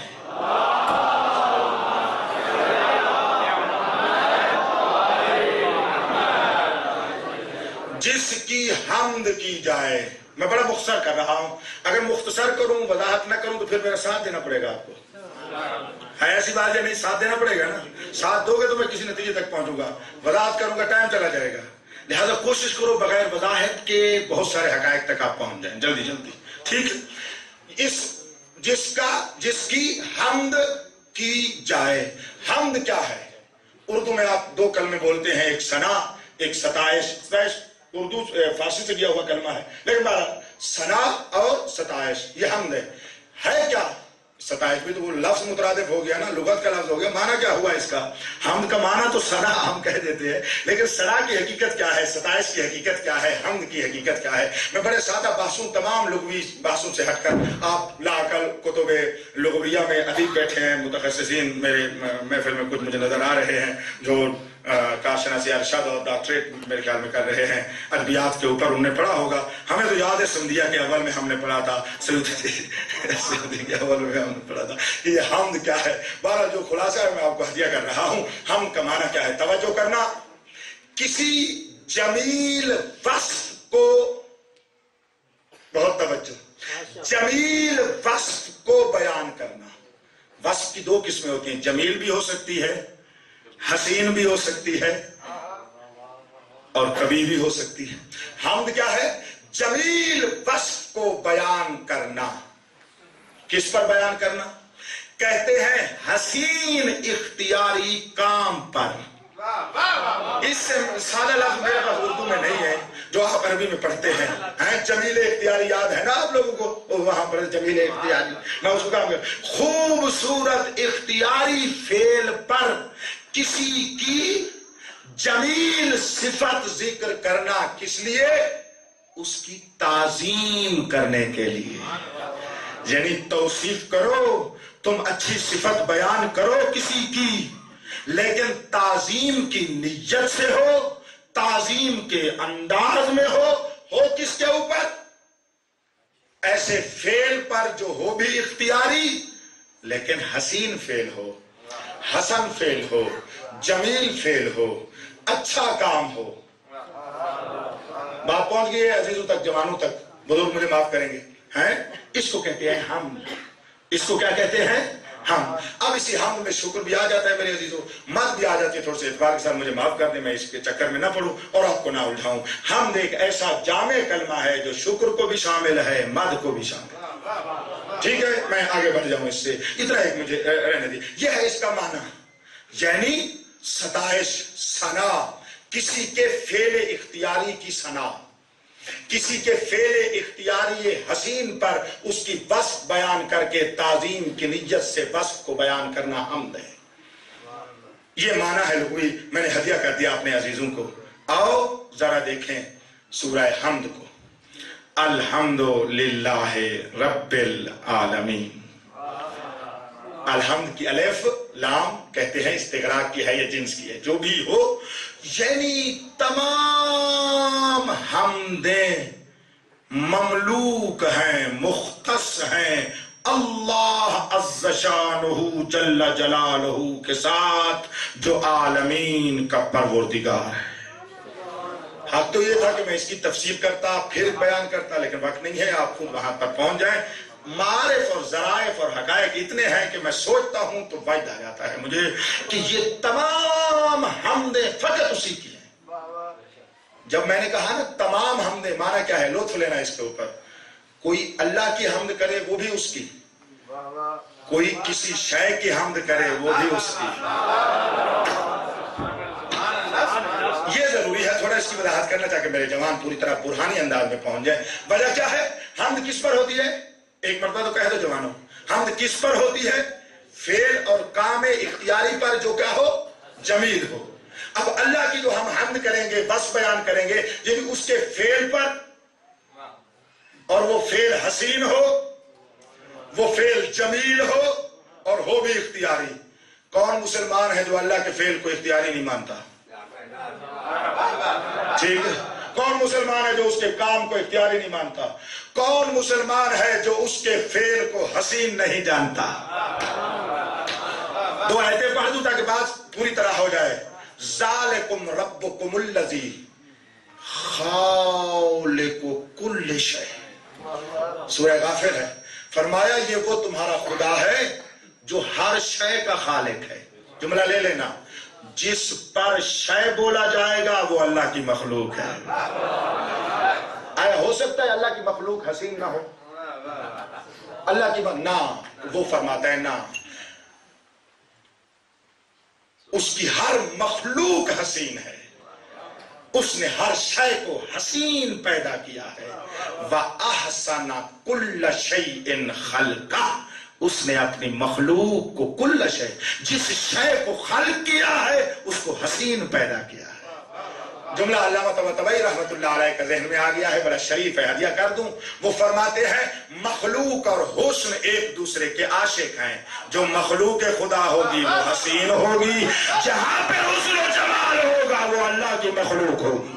جس کی حمد کی جائے. میں بڑا مختصر کر رہا ہوں، اگر مختصر کروں وضاحت نہ کروں تو پھر میرا ساتھ دینا پڑے گا آپ کو. ہے ایسی بات ہے نہیں، ساتھ دینا پڑے گا نا. ساتھ دو گے تو میں کسی نتیجے تک پہنچوں گا، وضاحت کروں گا ٹائم چلا جائے گا. لہذا کوشش کرو بغیر وضاحت کے بہت سارے حقائق تک آپ پہنچ جائیں جلدی جلدی. ٹھیک ہے. جس کی حمد کی جائے. حمد کیا ہے؟ اردو میں آپ 2 کلمے بولتے ہیں، ایک ثنا ایک ستائش. اردو فارسی سے دیا ہوا کلمہ ہے، لیکن ثنا اور ستائش یہ حمد ہے کیا؟ ستائش بھی تو وہ لفظ مترادف ہو گیا نا، لغت کا لفظ ہو گیا. معنی کیا ہوا اس کا؟ حمد کا معنی تو ثنا ہم کہہ دیتے ہیں، لیکن ثنا کی حقیقت کیا ہے، ستائش کی حقیقت کیا ہے، حمد کی حقیقت کیا ہے؟ میں بڑے سادہ بحثوں، تمام لغوی بحثوں سے ہٹ کر، آپ لا کر کتب لغویہ میں ادیب بیٹھے ہیں، متخصصین میرے محفل میں کچھ مجھے نظر آ رہے ہیں جو کارشناسی ارشاد اور ڈاکٹریٹ میرے خیال میں کر رہے ہیں ادبیات کے اوپر. انہوں نے پڑھا ہوگا، ہمیں تو یاد ہے سندھیا کے اول میں ہم نے پڑھا تھا، سعودی کے اول میں ہم نے پڑھا تھا یہ حمد کیا ہے. بہرحال جو خلاصہ ہے میں آپ کو ہدیہ کر رہا ہوں. حمد کا معنی کیا ہے؟ توجہ کرنا. کسی جمیل وصف کو، بہت توجہ، جمیل وصف کو بیان کرنا. وصف کی 2 قسمیں ہوتی ہیں، جمیل بھی ہو سکتی ہے، حسین بھی ہو سکتی ہے، اور کبھی بھی ہو سکتی ہے. حمد کیا ہے؟ جمیل وصف کو بیان کرنا. کس پر بیان کرنا؟ کہتے ہیں حسین اختیاری کام پر. اس سے سادہ لفظ میرے پاس اردو میں نہیں ہے جو آپ عربی میں پڑھتے ہیں. جمیل اختیاری یاد ہے نا آپ لوگوں کو؟ وہاں پر جمیل اختیاری، میں اس کو کہا گا خوبصورت اختیاری فعل پر کسی کی جمیل صفت ذکر کرنا. کس لیے؟ اس کی تعظیم کرنے کے لیے. یعنی توصیف کرو، تم اچھی صفت بیان کرو کسی کی، لیکن تعظیم کی نیت سے ہو، تعظیم کے انداز میں ہو کس کے اوپر؟ ایسے فعل پر جو ہو بھی اختیاری لیکن حسین فعل ہو، حسن فعل ہو، جمیل فعل ہو، اچھا کام ہو. بات پہنچ گئی ہے عزیزوں تک، جوانوں تک. بزرگ مجھے معاف کریں گے. اس کو کہتے ہیں ہم. اس کو کیا کہتے ہیں؟ ہم. اب اسی ہم میں شکر بھی آ جاتا ہے میرے عزیزوں، مد بھی آ جاتی ہے. تھوڑے سے اعتبار کے ساتھ مجھے معاف کر دیں، میں اس کے چکر میں نہ پڑوں اور آپ کو نہ الجھاؤں. حمد ایک ایسا جامع کلمہ ہے جو شکر کو بھی شامل ہے، مد کو بھی شامل ہے. ٹھیک ہے، میں آگے بڑھ جاؤں اس سے. اتنا ایک مجھے رہنے دی. یہ ہے اس کا معنی، یعنی ستائش، ثنا، کسی کے فعل اختیاری کی ثنا، کسی کے فعل اختیاری حسین پر اس کی وصف بیان کر کے تعظیم کی نیت سے وصف کو بیان کرنا حمد ہے. یہ معنی ہے لغوی. میں نے ہدیہ کر دیا اپنے عزیزوں کو. آؤ ذرا دیکھیں سورہ حمد کو. الحمدللہ رب العالمین. الحمد کی الف لام کہتے ہیں استغراق کی ہے یا جنس کی ہے، جو بھی ہو، یعنی تمام حمدیں ममलूक हैं, मुख्तस हैं अल्लाह अज़्ज़ शानुहु जल्ल जलालहु के साथ जो आलमीन का परवरदिगार है। हाँ, तो ये था कि मैं इसकी तफसीर करता फिर बयान करता, लेकिन वक्त नहीं है, आप खुद वहां पर पहुंच जाएं। मारिफ और ज़राइफ और हकायक इतने हैं कि मैं सोचता हूं तो वजद आ जाता है मुझे कि ये तमाम हमदे फकत उसी की है। जब मैंने कहा ना तमाम हमदे, माना क्या है, लुत्फ लेना इसके ऊपर। कोई अल्लाह की हमद करे वो भी उसकी, कोई किसी शय की हमद करे वो भी उसकी। ये जरूरी है थोड़ा इसकी वजाहत करना ताकि मेरे जवान पूरी तरह बुरहानी अंदाज में पहुंच जाए। वजह क्या है? हमद किस पर होती है? एक मरतबा तो कह दो जवानों, हमद किस पर होती है? फेल और काम इख्तियारी पर जो क्या हो, जमील हो। अब अल्लाह की जो हम हमद करेंगे, बस बयान करेंगे, यदि उसके फेल पर, और वो फेल हसीन हो, वो फेल जमील हो और हो भी इख्तियारी। कौन मुसलमान है जो अल्लाह के फेल को इख्तियारी नहीं मानता? ठीक है। कौन मुसलमान है जो उसके काम को इख्तियारी नहीं मानता? कौन मुसलमान है जो उसके फेल को हसीन नहीं जानता? दो आयतें पढ़ दूं ताकि बात पूरी तरह हो जाए। ज़ालिकुम रब्बुकुमुल्लज़ी खालिकु कुल्लि शै, सूरह गाफिर है। फरमाया ये वो तुम्हारा खुदा है जो हर शय का खालिक है। जुमला ले लेना, जिस पर शय बोला जाएगा वो अल्लाह की मखलूक है। आया हो सकता है अल्लाह की मखलूक हसीन ना हो? अल्लाह की ना, वो फरमाता है ना, उसकी हर मखलूक हसीन है। उसने हर शय को हसीन पैदा किया है। व अहसना कुल्ल शैइन खल्का, उसने अपनी मखलूक को कुल्ल शय, जिस शय को खल्क किया है उसको हसीन पैदा किया है। जुमला अल्लामा तबतबई रहमतुल्लाह अलैह का ज़हन में आ गया है, बड़ा शरीफ है, हदिया कर दूं। वो फरमाते हैं मखलूक और हुस्न एक दूसरे के आशिक हैं। जो मखलूक खुदा होगी वो हसीन होगी, जहां पे हुस्न और जमाल होगा वो अल्लाह की मखलूक होगी।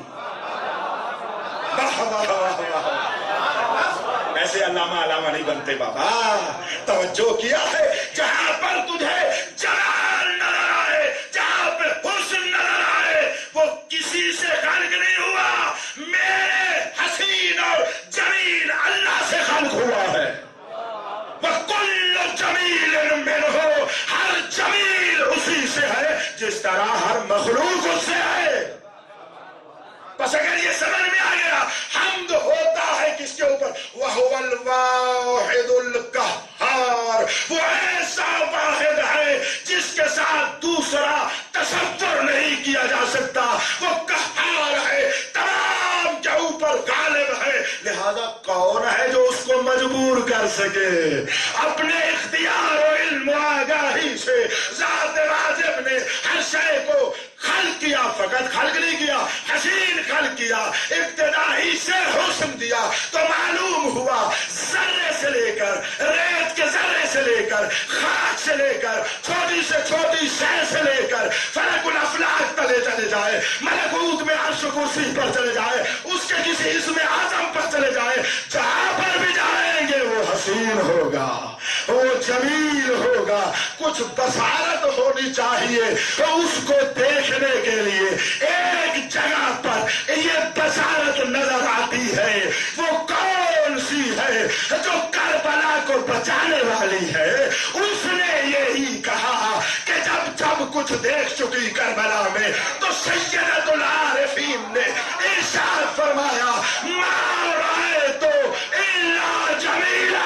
ऐसे अल्लामा अल्लामा नहीं बनते बाबा, तवज्जो किया है। जहां पर तुझे जमाल नजर आए, जहां पे हुस्न नजर आए, वो किसी से खल्क नहीं हुआ, मेरे हसीन और जमील अल्लाह से खल्क हुआ है। वह कुल्लु जमील मिन्हु, हर जमील उसी से है जिस तरह हर मखलूक उससे है। बस अगर ये समझ में आ गया, हम्द होता है किसके ऊपर? वहुवल वाहिदुल कहार, वो ऐसा वाहिद है जिसके साथ दूसरा तसव्वुर नहीं किया जा सकता। वो कहार है, तमाम के ऊपर गालिब है। लिहाजा कौन है जो उसको मजबूर कर सके? अपने इख्तियार और इल्म आगाही से ज़ात वाजिब ने हर शय को खल्क किया, फकत खल्क नहीं किया, हसीन खल्क किया, इब्तिदाई से हुस्न दिया। तो मालूम हुआ जर्रे से लेकर, रेत के जर्रे से लेकर, खाक से लेकर, छोटी से छोटी शय से लेकर फलकुल अफलाक तले चले जाए, मलकूत में अर्श कुर्सी पर चले जाए, उसके किसी इसमें आजम पर चले जाए, जहां पर भी जाएंगे वो हसीन होगा, वो जमील होगा। कुछ बसारत होनी चाहिए तो उसको देखने के लिए एक जगह पर ये बसारत नजर आती है। वो कौन सी है? जो करबला को बचाने वाली है। उसने यही कहा कि जब जब कुछ देख चुकी करबला में, तो सैयदतुल आरिफीन ने इरशाद फरमाया, मा रायतु इल्ला जमीला।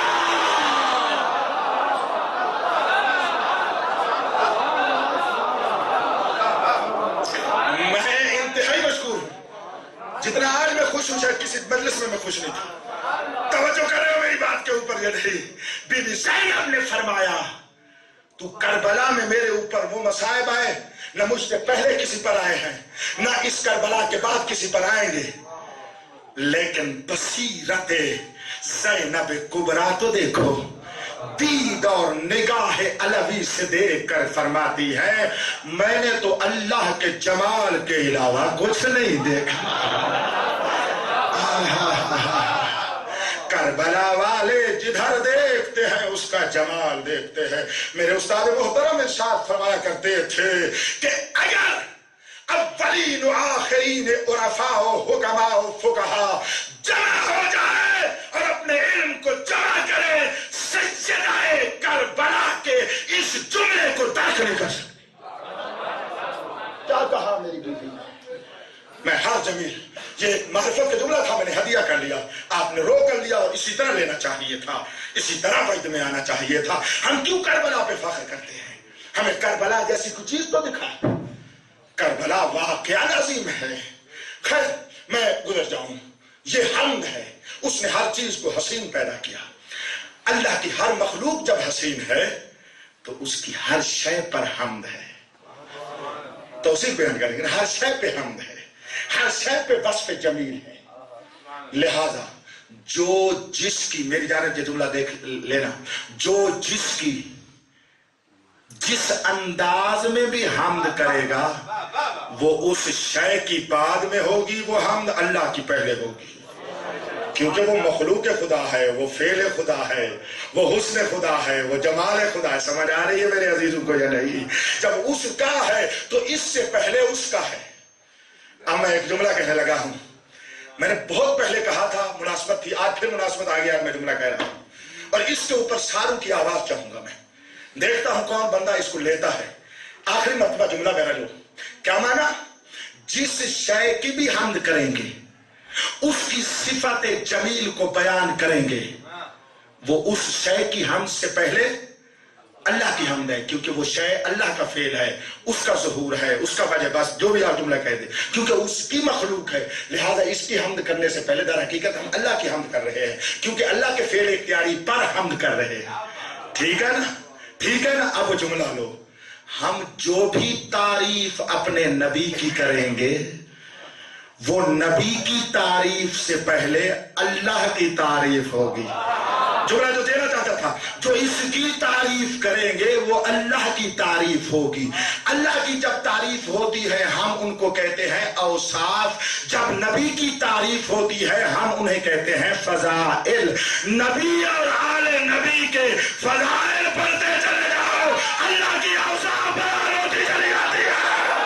जितना आज मैं खुश हूं शायद किसी मजलिस में मैं खुश नहीं था। तवज्जो कर रहे हो मेरी बात के ऊपर या नहीं? बीबी ज़ैनब ने फरमाया, तू करबला में मेरे ऊपर वो मसाइब आए, न मुझसे पहले किसी पर आए हैं, न इस करबला के बाद किसी पर आएंगे, लेकिन बसीरते ज़ैनब कुबरा तो देखो, दीद और निगाह अलवी से देख कर फरमाती है, मैंने तो अल्लाह के जमाल के अलावा कुछ नहीं देखा। अल्लाह वाले जिधर देखते हैं उसका जमाल देखते हैं। मेरे उस्ताद मोहतरम इरशाद फरमाया करते थे कि अगर अव्वलीन आखिरीन उरफा हुकमा फुकहा जमा हो जाए और अपने इल्म को जमा करे, सज्जदाए करबला के इस जुमले को दर्ज नहीं कर सकते। क्या कहा मेरी बीवी? मैं हाँ जमील, ये मारिफत का जुमला था, मैंने हदिया कर लिया, आपने रो कर लिया और इसी तरह लेना चाहिए था, इसी तरह वैद में आना चाहिए था। हम क्यों करबला पे फख्र करते हैं? हमें करबला जैसी कुछ चीज तो दिखा। करबला वाक़या अज़ीम है। खैर मैं गुजर जाऊं, ये हम्द है, उसने हर चीज को हसीन पैदा किया। अल्लाह की हर मखलूक जब हसीन है तो उसकी हर शय पर हम्द है। तो उसी पे करेंगे, हर शय पे हम्द है, हर शय पे वस्फ़ जमील है। लिहाजा जो जिसकी, मेरी जानिब ये जुमला देख लेना, जो जिसकी जिस अंदाज में भी हम्द करेगा वो उस शय की बाद में होगी, वो हम्द अल्लाह की पहले होगी, क्योंकि वो मखलूक खुदा है, वो फेल खुदा है, वो हुस्न खुदा है, वो जमाल खुदा है। समझ आ रही है मेरे अजीजों को या नहीं? जब उसका है तो इससे पहले उसका है। अब मैं एक जुमला कहने लगा हूं, मैंने बहुत पहले कहा था, मुनासबत थी, आज फिर मुनासबत आ गया, मैं जुमला कह रहा हूं और इसके ऊपर सारों की आवाज चाहूंगा। मैं देखता हूं कौन बंदा इसको लेता है। आखिरी मरतबा जुमला मेरा जो क्या माना, जिस शय की भी हम्द करेंगे, उसकी सिफत जमील को बयान करेंगे, वो उस शय की हम्द से पहले अल्लाह की हम्द है, क्योंकि वो शय अल्लाह का फेल है, उसका ज़हूर है, उसका वजह, बस जो भी आप जुमला कह दे, क्योंकि उसकी मखलूक है। लिहाजा इसकी हम्द करने से पहले दर हकीकत हम अल्लाह की हम्द कर रहे हैं, क्योंकि अल्लाह के फेल इख्तियारी पर हम्द कर रहे हैं। ठीक है ना? ठीक है ना? अब वो जुमला लो, हम जो भी तारीफ अपने नबी की करेंगे वो नबी की तारीफ से पहले अल्लाह की तारीफ होगी। जुमला जो देना चाहता था, जो इसकी तारीफ करेंगे वो अल्लाह की तारीफ होगी। अल्लाह की जब तारीफ होती है हम उनको कहते हैं औसाफ, जब नबी की तारीफ होती है हम उन्हें कहते हैं फजाइल। नबी और आले नबी के फजाइल पढ़ते चले जाओ, अल्लाह की औसाफ बयान होती चली जाती है।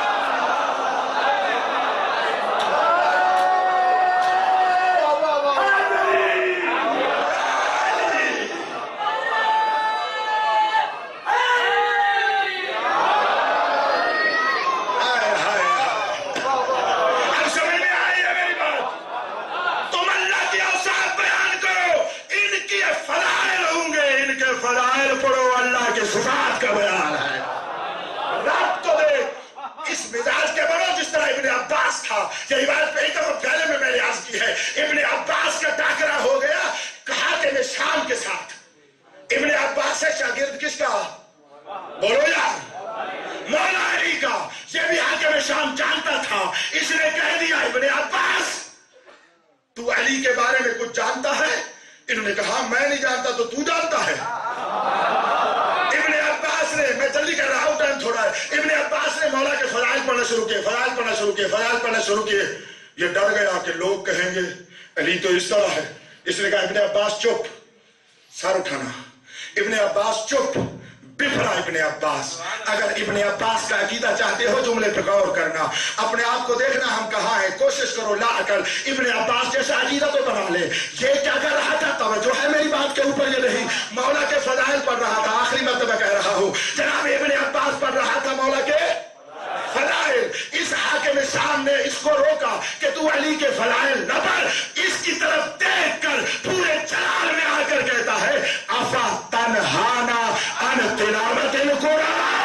पढ़ो, अल्लाह के सिफात का बयान है। रब तो देख, इस मिजाज के बनो जिस तरह इब्ने अब्बास था। यही बात कई दफा पहले में मैंने अर्ज की है। इब्ने अब्बास का टाकरा हो गया कहाते में शाम के साथ। इब्ने अब्बास से शागिर्द किसका? बोलो यार, मौला अली का। ये भी हाकिम शाम जानता था, इसने कह दिया इब्ने अब्बास तू अली के बारे में कुछ जानता है? इन्होंने कहा मैं नहीं जानता, तो तू जानता है? इब्ने अब्बास ने, मैं जल्दी कर रहा हूं, टाइम थोड़ा है। इब्ने अब्बास ने मौला के फजाइल पढ़ना शुरू किए, फजाइल पढ़ना शुरू किए, फजाइल पढ़ना शुरू किए। ये डर गया कि लोग कहेंगे अली तो इस तरह है। इसने कहा इब्ने अब्बास चुप, सर उठाना। इब्ने अब्बास चुप, बिफरा इब्ने अब्बास। अगर इब्ने अब्बास का अकीदा चाहते हो जुमले पे गौर करना, अपने आप को देखना हम कहाँ हैं, कोशिश करो ला कर इब्ने अब्बास जैसा अकीदा तो बना ले। ये क्या कर रहा था? तवज्जो है मेरी बात के ऊपर ये नहीं, मौला के फजाइल पढ़ रहा था। आखिरी मर्तबा कह रहा हूँ, जनाब इब्ने अब्बास पढ़ रहा था मौला के फजाइल। इस हाकिम शाम ने इसको रोका कि तू अली के फजाइल न पढ़। इसकी तरफ देख कर पूरे जलाल में आकर कहता है अफा तनहाना अन तिलावतिल कुरान।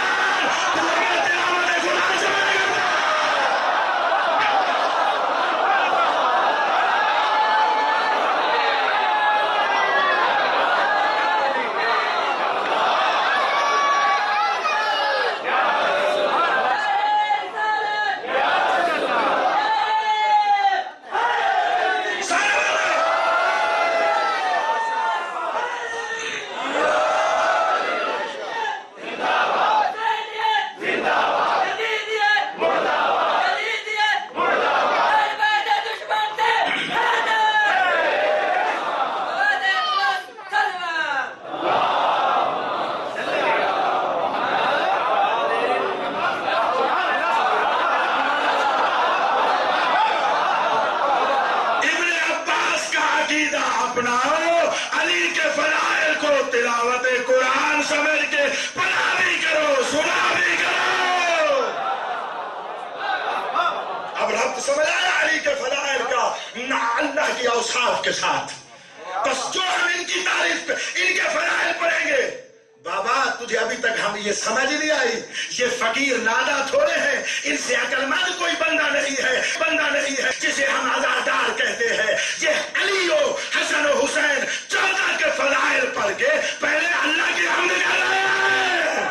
अपनाओ, अली के फजाइल को तिलावत कुरान समझ के पढ़ा भी करो, सुना भी करो। अब रब्त समझ आया अली के फजाइल का ना अल्लाह की औसाफ के साथ। बस जो हम इनकी तारीफ इनके फजाइल पढ़ेंगे। बाबा तुझे अभी तक हम ये समझ नहीं आई, ये फकीर नादा थोड़े हैं, इनसे अकलमंद कोई बंदा नहीं है जिसे हम आजादार कहते हैं। ये अली हो, हसन और हुसैन 14 के फजाइल पढ़ के पहले अल्लाह की हमद कर रहे हैं।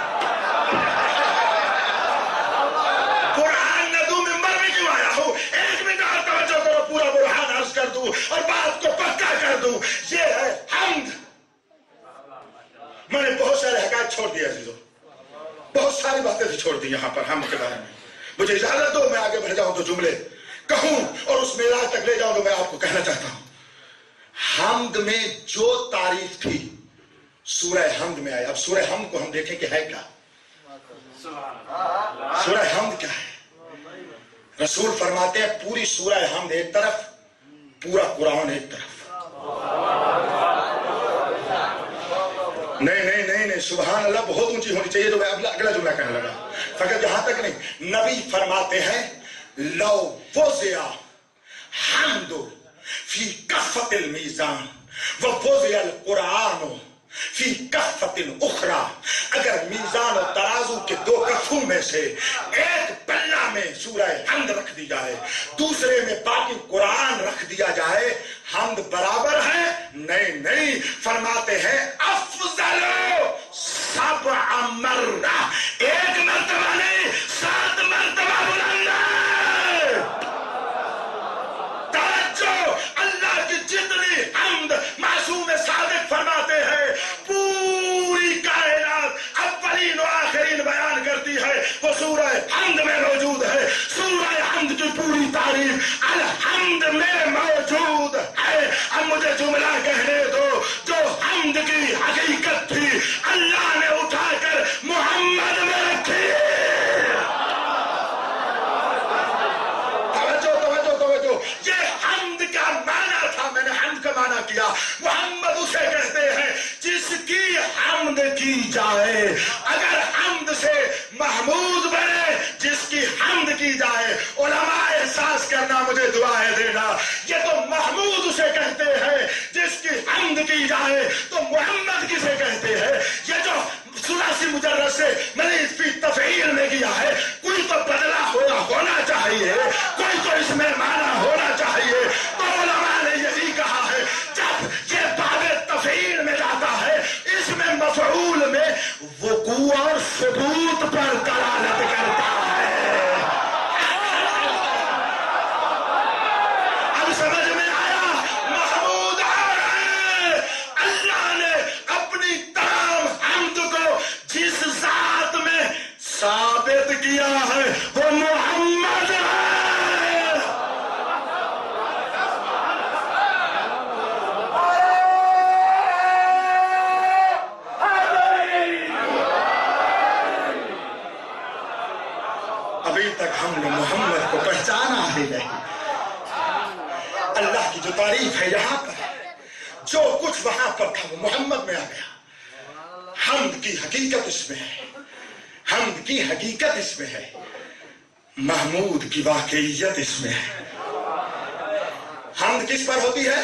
कुरान न दूं मिंबर में क्यों आया हूं? 1 मिनट और तवज्जो करो, पूरा बुरहान अर्ज कर दूं और बात को पक्का कर दूं। ये है हमद। मैंने बहुत सारे हकायत छोड़ दिया अजीजों, बहुत सारी बातें भी छोड़ दी यहाँ पर हम के बारे में। मुझे इजाजत दो मैं आगे बढ़ जाऊं तो जुमले कहूं और उस मेराज तक ले जाऊं तो मैं आपको कहना चाहता हूं हमद में जो तारीफ थी सूरह हमद में आई। अब सूरह हमद को हम देखें कि है क्या। सूरह हमद क्या है? रसूल फरमाते हैं पूरी सूरह हमद एक तरफ, पूरा कुरान एक तरफ। नहीं सुभान अल्लाह बहुत ऊंची होनी चाहिए। तो मैं अगला जुमला कहने लगा, फकत जहां तक नहीं, नबी फरमाते हैं लो वज़िया हमदु फी कफ़तिल मीज़ान व वज़ियल कुरान फी कफ़तिल उखरा। अगर मीज़ान और तराजू के 2 कफ़ों में से एक पल्ला में सूरह हमद रख दी जाए, दूसरे में बाकी कुरान रख दिया जाए, हमद बराबर है? नहीं, फरमाते हैं अफ़ज़लो सबअ मर्रा, 1 मर्तबा नहीं 7 मर्तबा बुलंद है। तवज्जो, अल्लाह की जितनी हमद मासूम सादिक फरमाते हैं पूरी कायनात अव्वलीन और आखिरीन बयान करती है, वो सूरह हमद में मौजूद है। सूरह हमद की पूरी तारीफ अल हमद में मौजूद है। अब मुझे जुमला कहने दो, जो हमद की हकीकत थी अल्लाह ने उठाकर मोहम्मद में रखी। तवज्जो, ये हमद का माना था, मैंने हमद का माना किया। मोहम्मद उसे कहते हैं जिसकी हमद की जाए। अगर हमद से महमूद बने, जिसकी हमद की जाए, उलमा एहसास करना, मुझे दुआएं देना, ये तो महमूद उसे कहते हैं जिसकी हमद की जाए। तो मोहम्मद किसे कहते हैं? ये जो सुलासी मुजर्रद से मैंने इसकी तफहील में किया है, कोई तो बदला होना चाहिए, कोई तो इसमें माना होना चाहिए। तो उलमा ने यही कहा है, जब ये बाबे तफहील में जाता है, इसमें मफऊल में वुकू और सबूत पर दलालत करता है। अब समझ में आया? महमूद आ रहे। अल्लाह ने अपनी तमाम हमद को जिस जात में साबित किया है वो मोहम्मद है। अभी तक हमने मोहम्मद को पहचाना ही नहीं। अल्लाह की जो तारीफ है यहाँ पर, जो कुछ वहां पर था वो मोहम्मद में आ गया। हमद की हकीकत इसमें है, हमद की हकीकत इसमें है, महमूद की वाकईयत इसमें है। हमद किस पर होती है?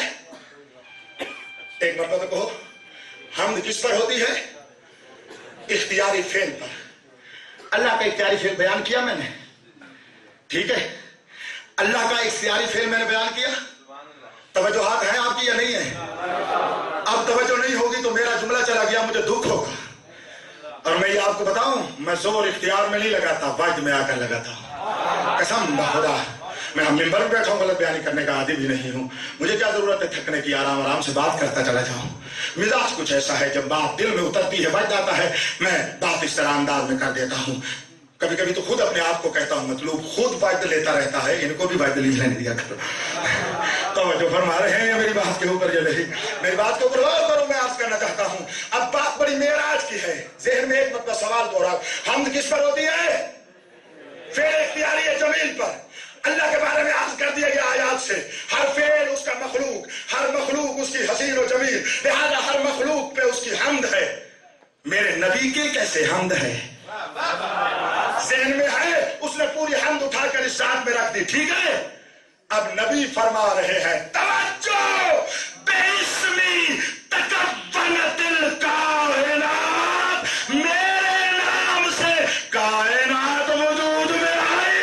एक मरतबा तो कहो, हमद किस पर होती है? इख्तियारी फेल पर। अल्लाह का इख्तियारी फेल बयान किया मैंने, ठीक है? अल्लाह का इख्तियारी फेल मैंने बयान किया। तवज्जो हाथ है आपकी या नहीं है? अब तवज्जो नहीं होगी तो मेरा जुमला चला गया, मुझे दुख होगा। और मैं ये आपको बताऊं, मैं जोर इख्तियार में नहीं लगाता, वज्द में आकर लगाता। कसम खुदा, मैं मिंबर में बैठा हूं, गलत बयानी करने का आदी भी नहीं हूं। मुझे क्या जरूरत है थकने की, आराम से बात करता चला जाऊं। मिजाज कुछ ऐसा है, जब बात दिल में उतरती है, वज्द आता है, मैं बात इस तरह अंदाज में कर देता हूं। कभी कभी तो खुद अपने आप को कहता हूं, मतलब खुद वज्द लेता रहता है, इनको भी वज्द लेने दिया करो। तो जो फरमा रहे हैं मेरी बात के ऊपर, मेरी बात के ऊपर गौर करो, मैं अर्ज करना चाहता हूं। अब बात बड़ी मेराज की है, ज़हन में एक मतलब सवाल दोहराओ, हमद किस पर होती है? फेल इख्तियारी है जमीन पर। अल्लाह के बारे में अर्ज कर दिया गया आयात से, हर फेल उसका मखलूक, हर मखलूक उसकी हसीन ज़मीन, लिहाजा हर मखलूक पे उसकी हम्द है। मेरे नबी की कैसे हम्द है? ज़हन में है? उसने पूरी हम्द उठाकर इस रात में रख दी। ठीक है, अब नबी फरमा रहे हैं, तवज्जो बेइस्मी तकव्वनतिल कायनात, मेरे नाम से कायनात वजूद में आई।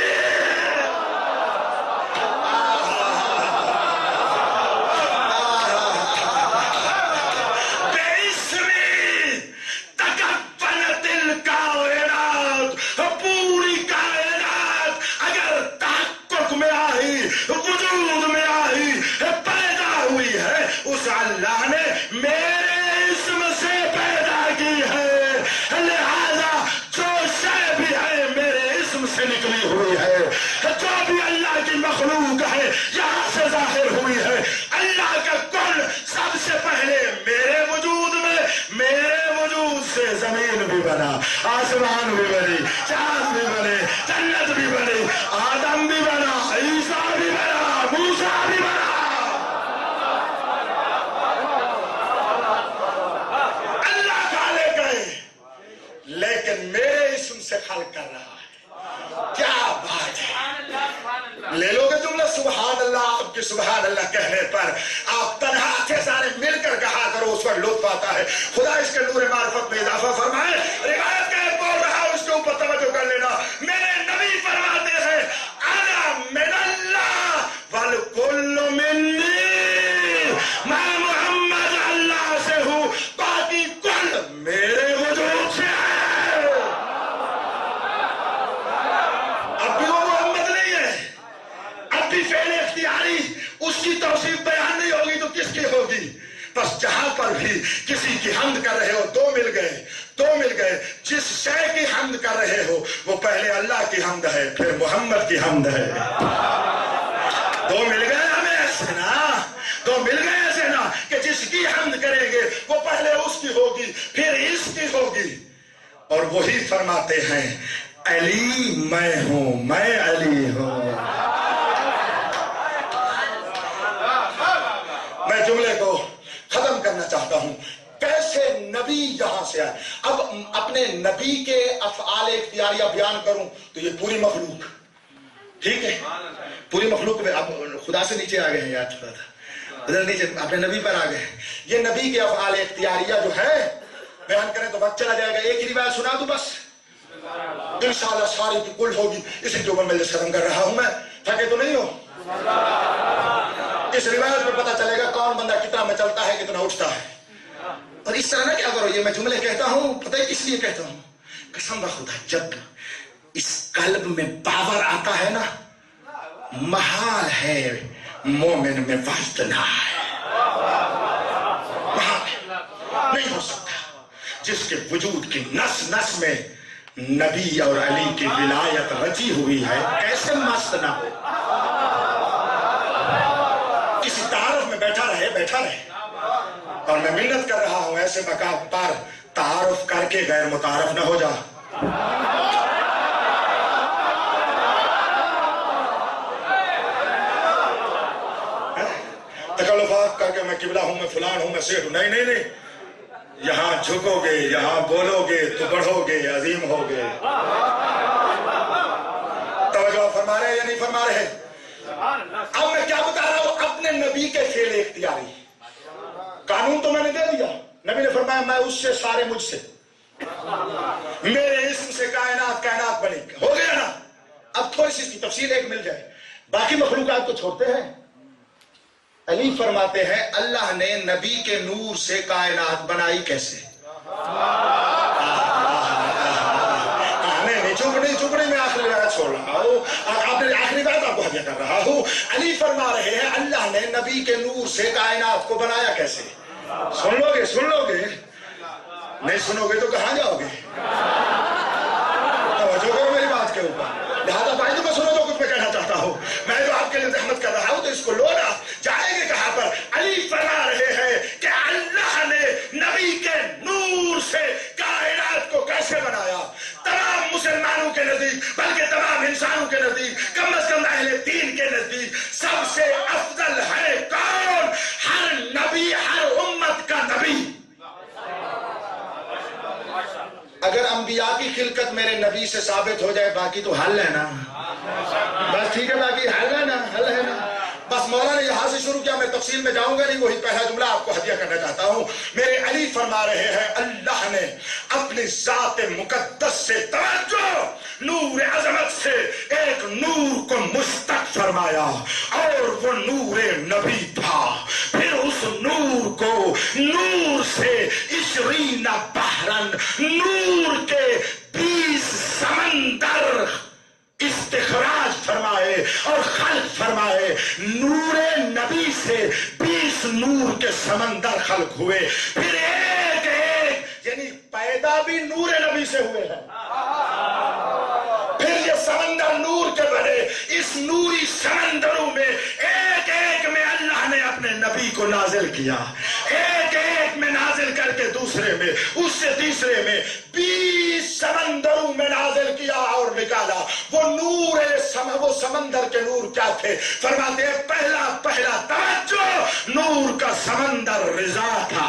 बेइस्मी तकव्वनतिल कायनात, पूरी कायनात अगर तहक्कुक में आई, वजूद में आई, पैदा हुई है, उस अल्लाह ने मेरे इस्म से पैदा की है। लिहाजा जो शय भी है मेरे इस्म से निकली हुई है। जो भी अल्लाह की मखलूक है यहाँ से जाहिर हुई है। अल्लाह का कुल सबसे पहले मेरे वजूद में, मेरे वजूद से जमीन भी बना, आसमान भी बनी, चांद भी बने, जन्नत भी बनी, आदम भी बना, ईसा भी बना, मूसा भी बना। अल्लाह खाले गए, लेकिन मेरे इस्म से खल कर रहा है। क्या बात है! ले लोगे जुमला सुभान अल्लाह। आपके सुभान अल्लाह कहने पर आप तन्हा थे, सारे मिलकर कहा करो, उस पर लुत्फ आता है। खुदा इसके नूर मार्फत में इजाफा फरमाए। रिवायत के बोल रहा है, उसके ऊपर तवज्जो कर लेना। मेरे नबी फरमाते हैं, अना मिनल्लाह वल कुल्लु मिन्नी, मैं मोहम्मद अल्लाह से हूँ, बाकी कुल मेरे वजूद से है। अब भी वो मोहम्मद नहीं है, अब भी फेल इख्तियारी, उसकी तौसीफ बयान नहीं होगी तो किसकी होगी? बस जहां पर भी किसी की हम्द कर रहे हो, दो मिल गए, दो मिल गए। जिस शय की हम्द कर रहे हो वो पहले अल्लाह की हम्द है, फिर मोहम्मद की हम्द है। दो मिल गए हमें ऐसे ना, दो मिल गए ऐसे ना कि जिसकी हम्द करेंगे वो पहले उसकी होगी, फिर इसकी होगी। और वही फरमाते हैं, अली मैं हूं, मैं अली हूं। मैं जुमले को खत्म करना चाहता हूं। कैसे नबी यहां से आए? अब अपने नबी के अफ़आल इख्तियारिया बयान करूं तो ये पूरी मखलूक, ठीक है, पूरी मखलूक में आप खुदा से नीचे आ गए हैं, याद थोड़ा था उधर नीचे, अपने नबी पर आ गए। ये नबी के अफ़आल इख्तियारिया जो है बयान करें तो वक्त चला जाएगा। एक ही रिवायत सुना दूं बस, इंशाअल्लाह सारी की कुल होगी। इसी के ऊपर मैं खत्म कर रहा हूं। मैं थके तो नहीं हो? इस रिवायत में पता चलेगा कौन बंदा कितना में चलता है, कितना उठता है। और इस तरह ना क्या करो, ये मैं जुमले कहता हूं, पता है किस लिए कहता हूं? कसम खुदा, जब इस कल्ब में पावर आता है ना, महाल है मोमिन में वक्त ना है, महाल नहीं हो सकता। जिसके वजूद की नस नस में नबी और अली की विलायत रची हुई है, कैसे मस्त ना हो? किसी तारुफ में बैठा रहे, बैठा रहे। और मैं मिन्नत कर रहा हूं ऐसे मकाम पर तारुफ करके गैर मुतारफ ना हो जा। तकल्लुफ़ात करके मैं किबला हूं, मैं फलान हूं, मैं सेठ हूं, नहीं नहीं नहीं। यहां झुकोगे, यहां बोलोगे तो बढ़ोगे, अजीम होगे। तवज्जो फरमा रहे या नहीं फरमा रहे? अब मैं क्या बता रहा हूं? अपने नबी के फेल इख्तियारी कानून तो मैंने दे दिया। नबी ने फरमाया, मैं उससे, सारे मुझसे, मेरे इस्म से कायनात कायनात बनी। हो गया ना? अब थोड़ी सी इसकी तफसील एक मिल जाए, बाकी मखलूकात को छोड़ते हैं। अली फरमाते हैं, अल्लाह ने नबी के नूर से कायनात बनाई कैसे? नहीं चुपड़ी में आखिरी बात छोड़ रहा हूं, आपने आखिरी बात आपको हदिया कर रहा हूं। अली फरमा रहे हैं, अल्लाह ने नबी के नूर से कायनात को बनाया कैसे? सुन लोगे, सुन लोगे, नहीं सुनोगे तो कहां जाओगे? तवज्जो करो मेरी बात के ऊपर। लिहाजा भाई तो मैं सुनो जो कुछ मैं कहना चाहता हूं। मैं जो आपके लिए रहमत कर रहा हूं तो इसको लो ना। जाएंगे कहां पर? अली फरमा रहे हैं कि अल्लाह ने नबी के नूर से कायनात को कैसे बनाया। तमाम मुसलमानों के नजदीक, बल्कि तमाम इंसानों के नजदीक, कम अज कम अहले दीन के नजदीक सबसे अफजल है कौन? हर नबी, हर उम्मत खिलकत मेरे नबी से साबित हो जाए, बाकी तो हल है ना, बस ठीक है, बाकी हल है ना, हल है ना। बस मौला ने यहां से शुरू किया, मैं तफसील में जाऊंगा नहीं, वही पहला जुमला आपको हदिया करना चाहता हूं। मेरे अली फरमा रहे हैं, अल्लाह ने अपनी जात मुकद्दस से तवज्जो नूर अजमत से एक नूर को मुस्तक फरमाया और वो नूर नबी था। फिर उस नूर को नूर से इशरीना बहरन, नूर के 20 समंदर इस्तिखराज फरमाए और खल्क फरमाए। नूरे नबी से 20 नूर के समंदर खल्क हुए। फिर एक एक यानी पैदा भी नूरे नबी से हुए हैं। फिर ये समंदर नूर के बने। इस नूरी समंदरों में एक एक में अल्लाह ने अपने नबी को नाजिल किया, एक एक में नाजिल करके दूसरे में, उससे तीसरे में 20 समंदरों में नाजिल किया और निकाला। वो नूर वो समंदर के नूर क्या थे? फरमाते हैं, पहला पहला तवज्जो, नूर का समंदर रिजा था,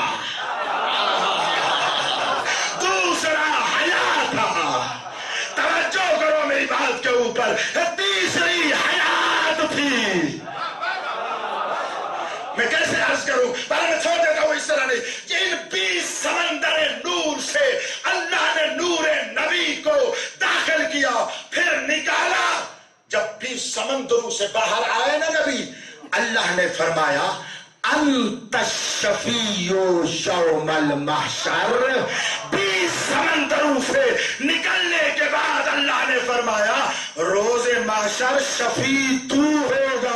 दूसरा हया था। तवज्जो करो मेरी बात के ऊपर, तीसरी हयात थी। मैं कैसे अर्ज करूं, पहले मैं छोड़ देता हूं, इस तरह नहीं। इन 20 समंदर नूर से अल्लाह ने नूर नबी को दाखिल किया, फिर निकाला। जब 20 समंदरों से बाहर आए ना नबी, अल्लाह ने फरमाया, अंत शफीयो यौमल महशर। 20 समंदरों से निकलने के बाद अल्लाह ने फरमाया, रोजे महशर शफी तू होगा।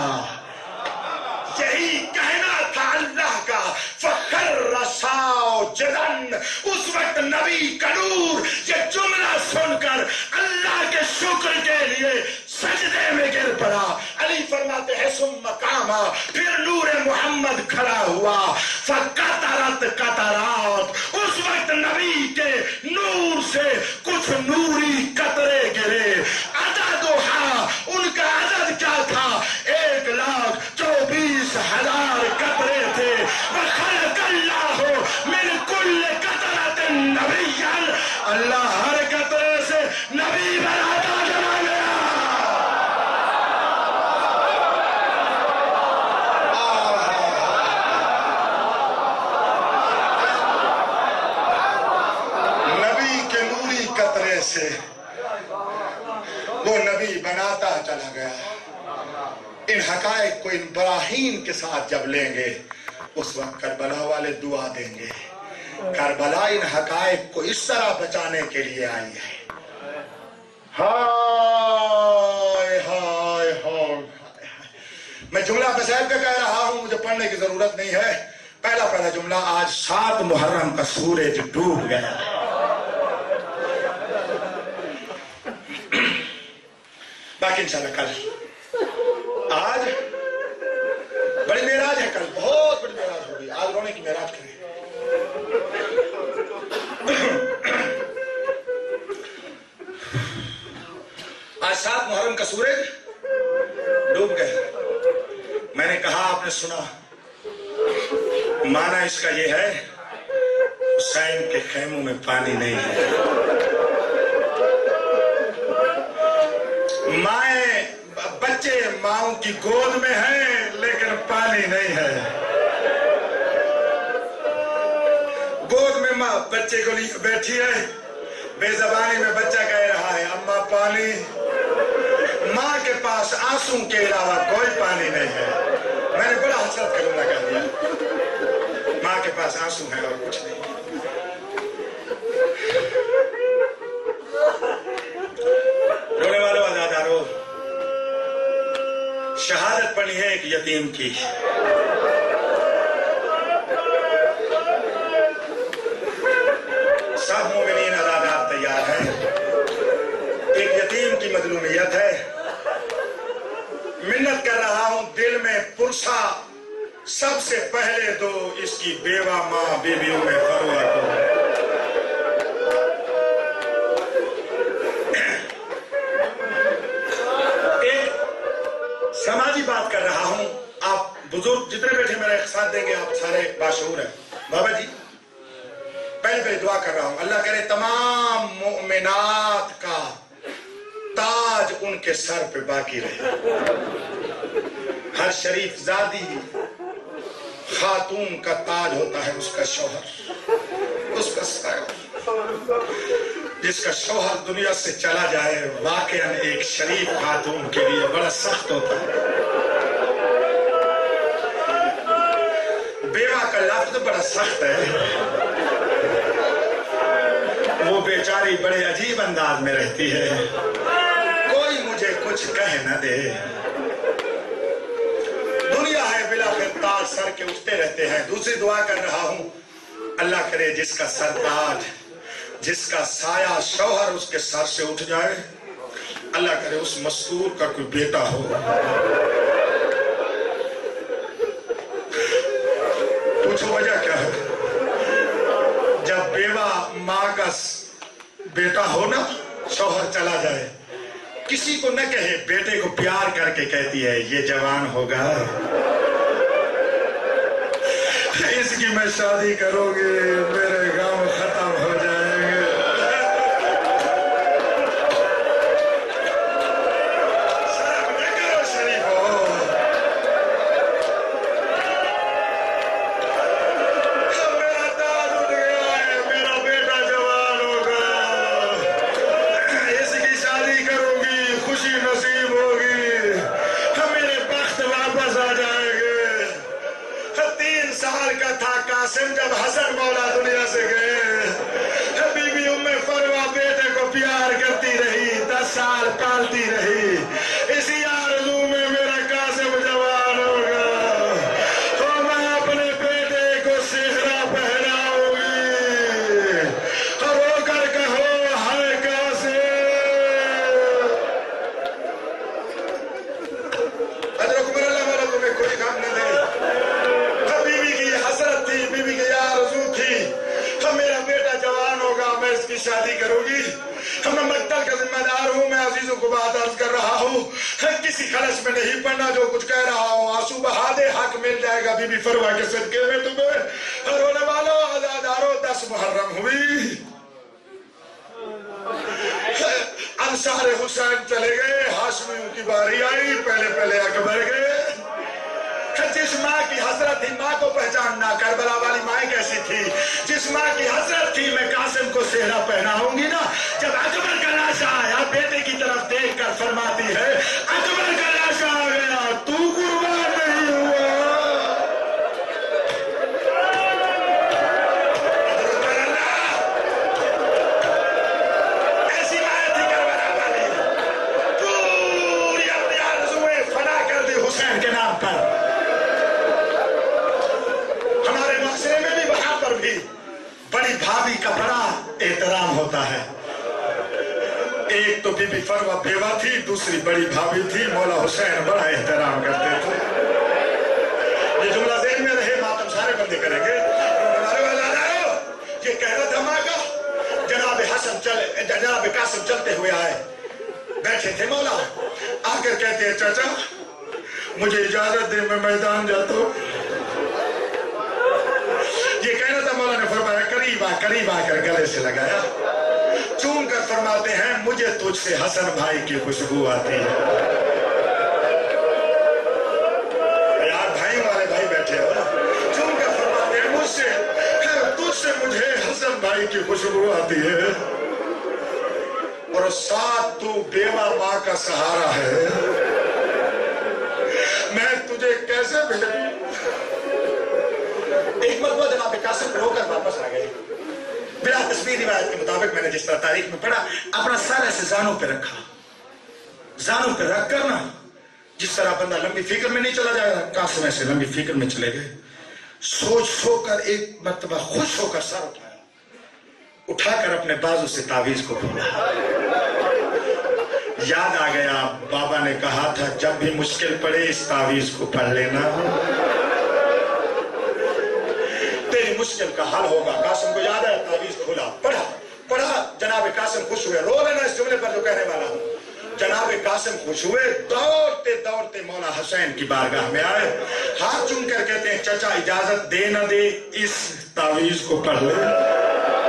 यही कहना था अल्लाह का। फखर रसाओ जदन, उस वक्त नबी का नूर ये जुमला सुनकर अल्लाह के शुक्र के लिए सजदे में गिर पड़ा। अली फरमाते हैं, सुम्मा कामा, फिर नूर मोहम्मद खड़ा हुआ। फकतरत कतरात, उस वक्त नबी के नूर से कुछ नूरी कतरे गिरे। अददुहा, उनका अदद क्या था? 1,24,000 कतरे थे। वखलकल्लाहु मिन कुल्li कतरतिन नबिय्यन, अल्लाह हर कतरे से नबी बनाता चला गया। नबी के नूरी कतरे से वो नबी बनाता चला गया। इन हकायक को इन बराहीन के साथ जब लेंगे, उस वक्त करबला वाले दुआ देंगे। करबला इन हकायक को इस तरह बचाने के लिए आई है। हाय हाय हाय, मैं जुमला बसाइब का कह रहा हूं, मुझे पढ़ने की जरूरत नहीं है। पहला पहला जुमला, आज 7 मुहर्रम का सूरज डूब गया। बाकी इंशाल्लाह कल, आज बड़ी मेराज है, कल बहुत बड़ी मेराज होगी। आज रोने की मेराज करें। आज 7 मुहर्रम का सूरज डूब गया। मैंने कहा, आपने सुना, माना इसका यह है, हुसैन के खेमों में पानी नहीं है। बच्चे माओ की गोद में हैं, लेकिन पानी नहीं है। गोद में माँ बच्चे को लिए बैठी है, बेजबानी में बच्चा कह रहा है, अम्मा पानी। माँ के पास आंसू के अलावा कोई पानी नहीं है। मैंने बड़ा हसरत करूंगा कह दिया, माँ के पास आंसू है और कुछ नहीं। रोने वालों आजादारो, शहादत पढ़ी है एक यतीम की। सब मोमिनीन आजादार तैयार हैं। एक यतीम की मजलूमियत है। मिन्नत कर रहा हूं दिल में पुरसा, सबसे पहले तो इसकी बेवा माँ बीवियों में फरोख्त हो। समाजी बात कर रहा हूं। आप बुजुर्ग जितने बैठे मेरा एक साथ देंगे, आप सारे बाशऊर हैं। बाबा जी, पहले दुआ कर रहा हूं, अल्लाह करे तमाम मोमिनात का ताज उनके सर पे बाकी रहे। हर शरीफ जादी खातून का ताज होता है उसका शौहर, उसका साया। जिसका शौहर दुनिया से चला जाए वाकईन एक शरीफ खातून के लिए बड़ा सख्त होता है। बेवा का लफ्ज बड़ा सख्त है। वो बेचारी बड़े अजीब अंदाज में रहती है, कोई मुझे कुछ कह न दे। दुनिया है बिला फिर ताज सर के उठते रहते हैं। दूसरी दुआ कर रहा हूं, अल्लाह करे जिसका सरताज, जिसका साया शौहर उसके सर से उठ जाए, अल्लाह करे उस मस्तूर का कोई बेटा हो। पूछो वजह क्या है? जब बेवा माँ का बेटा हो ना, शौहर चला जाए, किसी को न कहे, बेटे को प्यार करके कहती है ये जवान होगा, इसकी मैं शादी करोगे, मेरे गांव खत्म हो जाएंगे। शर्म न करो शरीफो। मेरा ताज उठ गया है, मेरा बेटा जवान होगा, इसकी शादी करूंगी, खुशी नसीब होगी, मेरे बख्त वापस आ जाएंगे। 3 साल का था कासिम जब हसन मौला दुनिया से गए। बीबी उम्मे फरवा बेटे को प्यार करती रही, 10 साल पालती रही। इसी आरज़ू में मेरा कासिम जवान होगा, तो मैं अपने बेटे को सेहरा पहनाऊंगी और रोकर कहो हाय कासिम। अदरक मेरा वाला तुम्हें कोई काम न दे। बीवी की हसरत थी, बीवी की आरज़ू थी, तो मेरा बेटा जवान होगा, मैं इसकी शादी करूंगी। मैं मक्तल का जिम्मेदार हूँ, मैं अजीजों को बात अर्ज कर रहा हूँ, किसी खलस में नहीं पड़ना। जो कुछ कह रहा हूँ आंसू बहा दे, हक मिल जाएगा बीबी फरवा के सदके में तुम्हें। रोने वालों आजादारों 10 मुहर्रम हुई, अंसार हुसैन चले गए, हाशमियों की बारी आई, पहले अकबर गए। जिस माँ की हसरत थी, माँ को पहचानना, करबला वाली माँ कैसी थी, जिस माँ की हसरत थी मैं कासिम को सेहरा पहनाऊंगी ना। जब अकबर का लाशा आया, बेटे की तरफ देख कर फरमाती है अकबर का लाशा आ गया, तू कुर्बान नहीं हुआ। ऐसी माँ थी करबला वाली, पूरी अपनी आरज़ुएं फना कर दी हुसैन के नाम पर। भी बड़ी भाभी का बड़ा एहतराम होता है। एक तो बीबी फरवा बेवा थी, दूसरी बड़ी भाभी थी, मौला हुसैन बड़ा एहतराम करते थे। ये जुमला ज़हन में रहे, मातम सारे बंदे करेंगे। ये कहना धमाका, जनाब कासिम चलते हुए आए, बैठे थे मौला, आकर कहते हैं चाचा मुझे इजाजत दे, मैं मैदान जाता हूँ। ये कहना था, मौला ने फरमाया करीब आकर गले से लगाया, चूम कर फरमाते हैं मुझे तुझसे हसन भाई की खुशबू आती है। यार भाई वाले भाई बैठे हो ना, चूम कर फरमाते हैं मुझसे तुझसे मुझे हसन भाई की खुशबू आती है, और साथ तू बेवा माँ का सहारा है, मैं तुझे कैसे भेजूं। एक मरतबा जनाब कासिम रोकर वापस आ गए। बिला तस्वीर रिवायत के मुताबिक मैंने जिस तरह तारीख में पढ़ा, अपना सर ऐसे जानों पे रखा, जानों पे रख कर ना, जिस तरह बंदा लंबी फिक्र में नहीं चला जाएगा, कासिम ऐसे लंबी फिक्र में चले गए। सोच कर एक मरतबा खुश होकर सर उठाया, उठाकर अपने बाजू से तावीज को खोला। याद आ गया बाबा ने कहा था जब भी मुश्किल पड़े इस तावीज को पढ़ लेना, तेरी मुश्किल का हल होगा। कासिम को याद है, तावीज खोला, पढ़ा। जनाब कासिम खुश हुए। रो लेना इस जुमले पर जो कहने वाला हूं। जनाब कासिम खुश हुए, दौड़ते दौड़ते मौला हुसैन की बारगाह में आए, हाथ चूम कर कहते हैं चाचा इजाजत दे न दे, इस तावीज को पढ़ ले।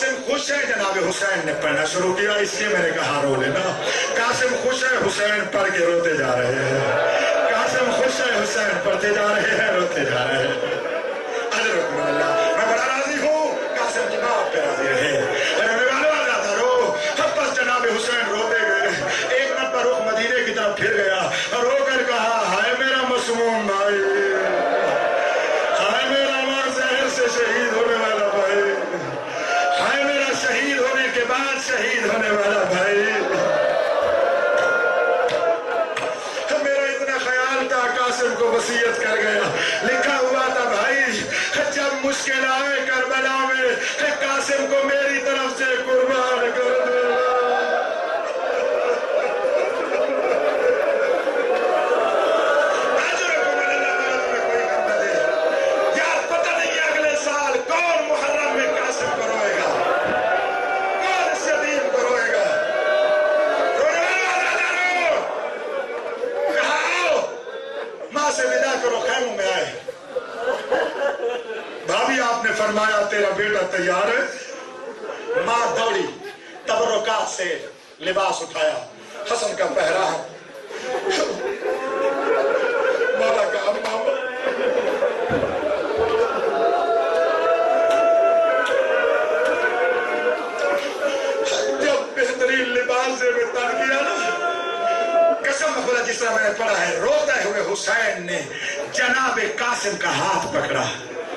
قاسم خوش ہے جناب حسین نے پڑھنا شروع کیا، اس لیے میں نے کہا رو لینا. قاسم خوش ہے حسین پڑھ کے روتے جا رہے ہیں. قاسم خوش ہے حسین پڑھتے جا رہے ہیں روتے جا رہے ہیں. اجرکم اللہ. میں بڑا راضی ہوں قاسم کی ماں پہ راضی رہے. میرے والے والا رو بس جناب حسین روتے گئے. ایک مرتبہ رخ مدینے کی طرف پھر گیا اور رو کر کہا ہائے میرا مسموم بھائی، ہائے میرا ماں زہر سے شہید ہونے والا بھائی، ہائے میرا شہید ہونے کے بعد شہید ہونے والا بھائی. میرا اتنا خیال تھا قاسم کو وصیت کر گیا. لکھا ہوا تھا بھائی جب مشکل آئے کربلا میں قاسم کو میری طرف سے قربان کر دینا. فرمایا تیرا بیٹا تیار ہے. ماں دوڑی تبرکات سے لباس اٹھایا. حسن کا پہرا مولا کا امام جب بہترین لباس سے میں تن کیا نا، قسم خدا جس طرح میں نے پڑھا ہے، روتے ہوئے حسین نے جناب قاسم کا ہاتھ پکڑا،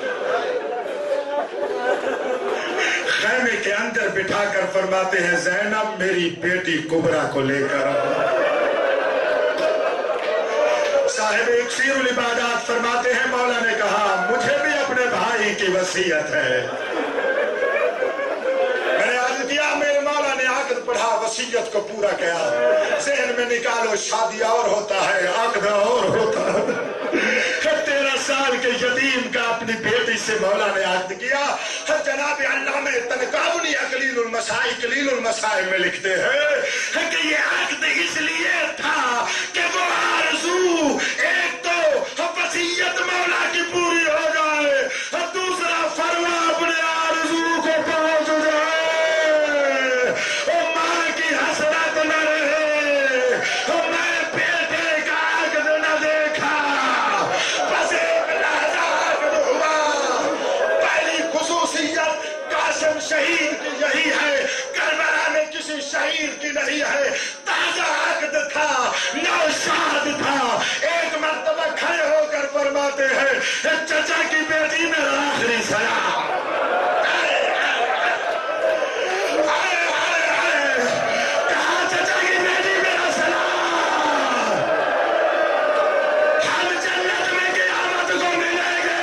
خیمے کے اندر بٹھا کر فرماتے ہیں زینب میری بیٹی کبرا کو لے کر. صاحب اکسیر العبادات فرماتے ہیں مولا نے کہا مجھے بھی اپنے بھائی کی وصیت ہے. میں نے عرض کیا میرے مولا نے عقد پڑھا، وصیت کو پورا کیا. ذہن میں نکالو شادی اور ہوتا ہے، عقد اور ہوتا ہے. 13 سال کے یتیم کا اپنی بیٹی سے مولا نے عقد کیا. جناب علامہ تنکاونی اقلیل المسائل میں لکھتے ہیں کہ یہ عقد اس لیے تھا کہ وہ آرزو ایک تو وصیت مولا کی پوری ہو جائے، دوسرا فرما اپنے آرزو کو پہنچ جائے. ماں کی حسرت نہ رہے، میں بیٹے کا عقد نہ دیکھا. بس ایک لحظہ عقد ہوا. پہلی خصوصیت قاسم شہید کی یہی ہے، کربلا میں کسی شہید کی نہیں ہے. تازہ عقد تھا، نوشاد تھا. ایک مرتبہ کھڑے ہو کر فرماتے ہیں چچا کی بیٹی میرا آخری سلام. کہا چچا کی بیٹی میرا سلام، ہم جنت میں قیامت کو ملیں گے.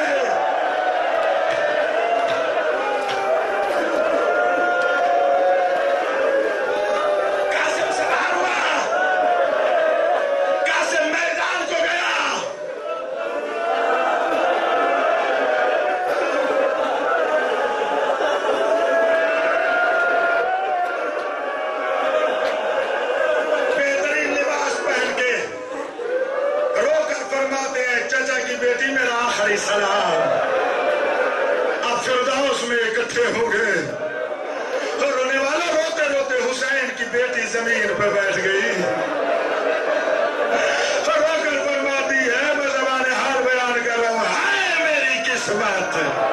قاسم سے باہر ہوا، قاسم میدان کو گیا. بہترین لباس پہن کے رو کر فرماتے ہیں چچا کی بیٹی میرا آخری سلام. اب فردوس میں اکٹھے ہو گئے. رونے والا روتے روتے حسین کی بیٹی زمین پہ بیٹھ گئی. رو کر فرماتی ہے میں زبان حال بیان کر رہا ہوں، ہائے میری قسمت.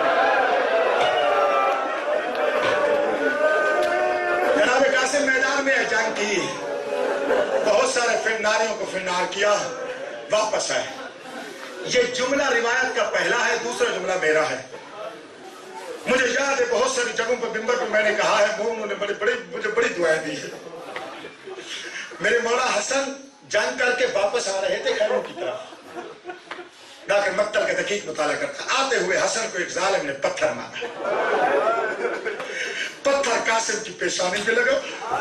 جناب قاسم میدان میں جنگ کی، بہت سارے ناریوں کو فنار کیا، واپس آئے. یہ جملہ روایت کا پہلا ہے، دوسرا جملہ میرا ہے. مجھے یاد ہے بہت ساری جگہوں پر منبر پہ میں نے کہا ہے مومنوں نے مجھے بڑی دعائیں دی ہیں. میرے مولا حسن جنگ کر کے واپس آ رہے تھے خیموں کی طرف. ڈاکٹر مقتل کا دقیق مطالعہ کرتا. آتے ہوئے حسن کو ایک ظالم نے پتھر مارا. پتھر قاسم کی پیشانی پہ لگا،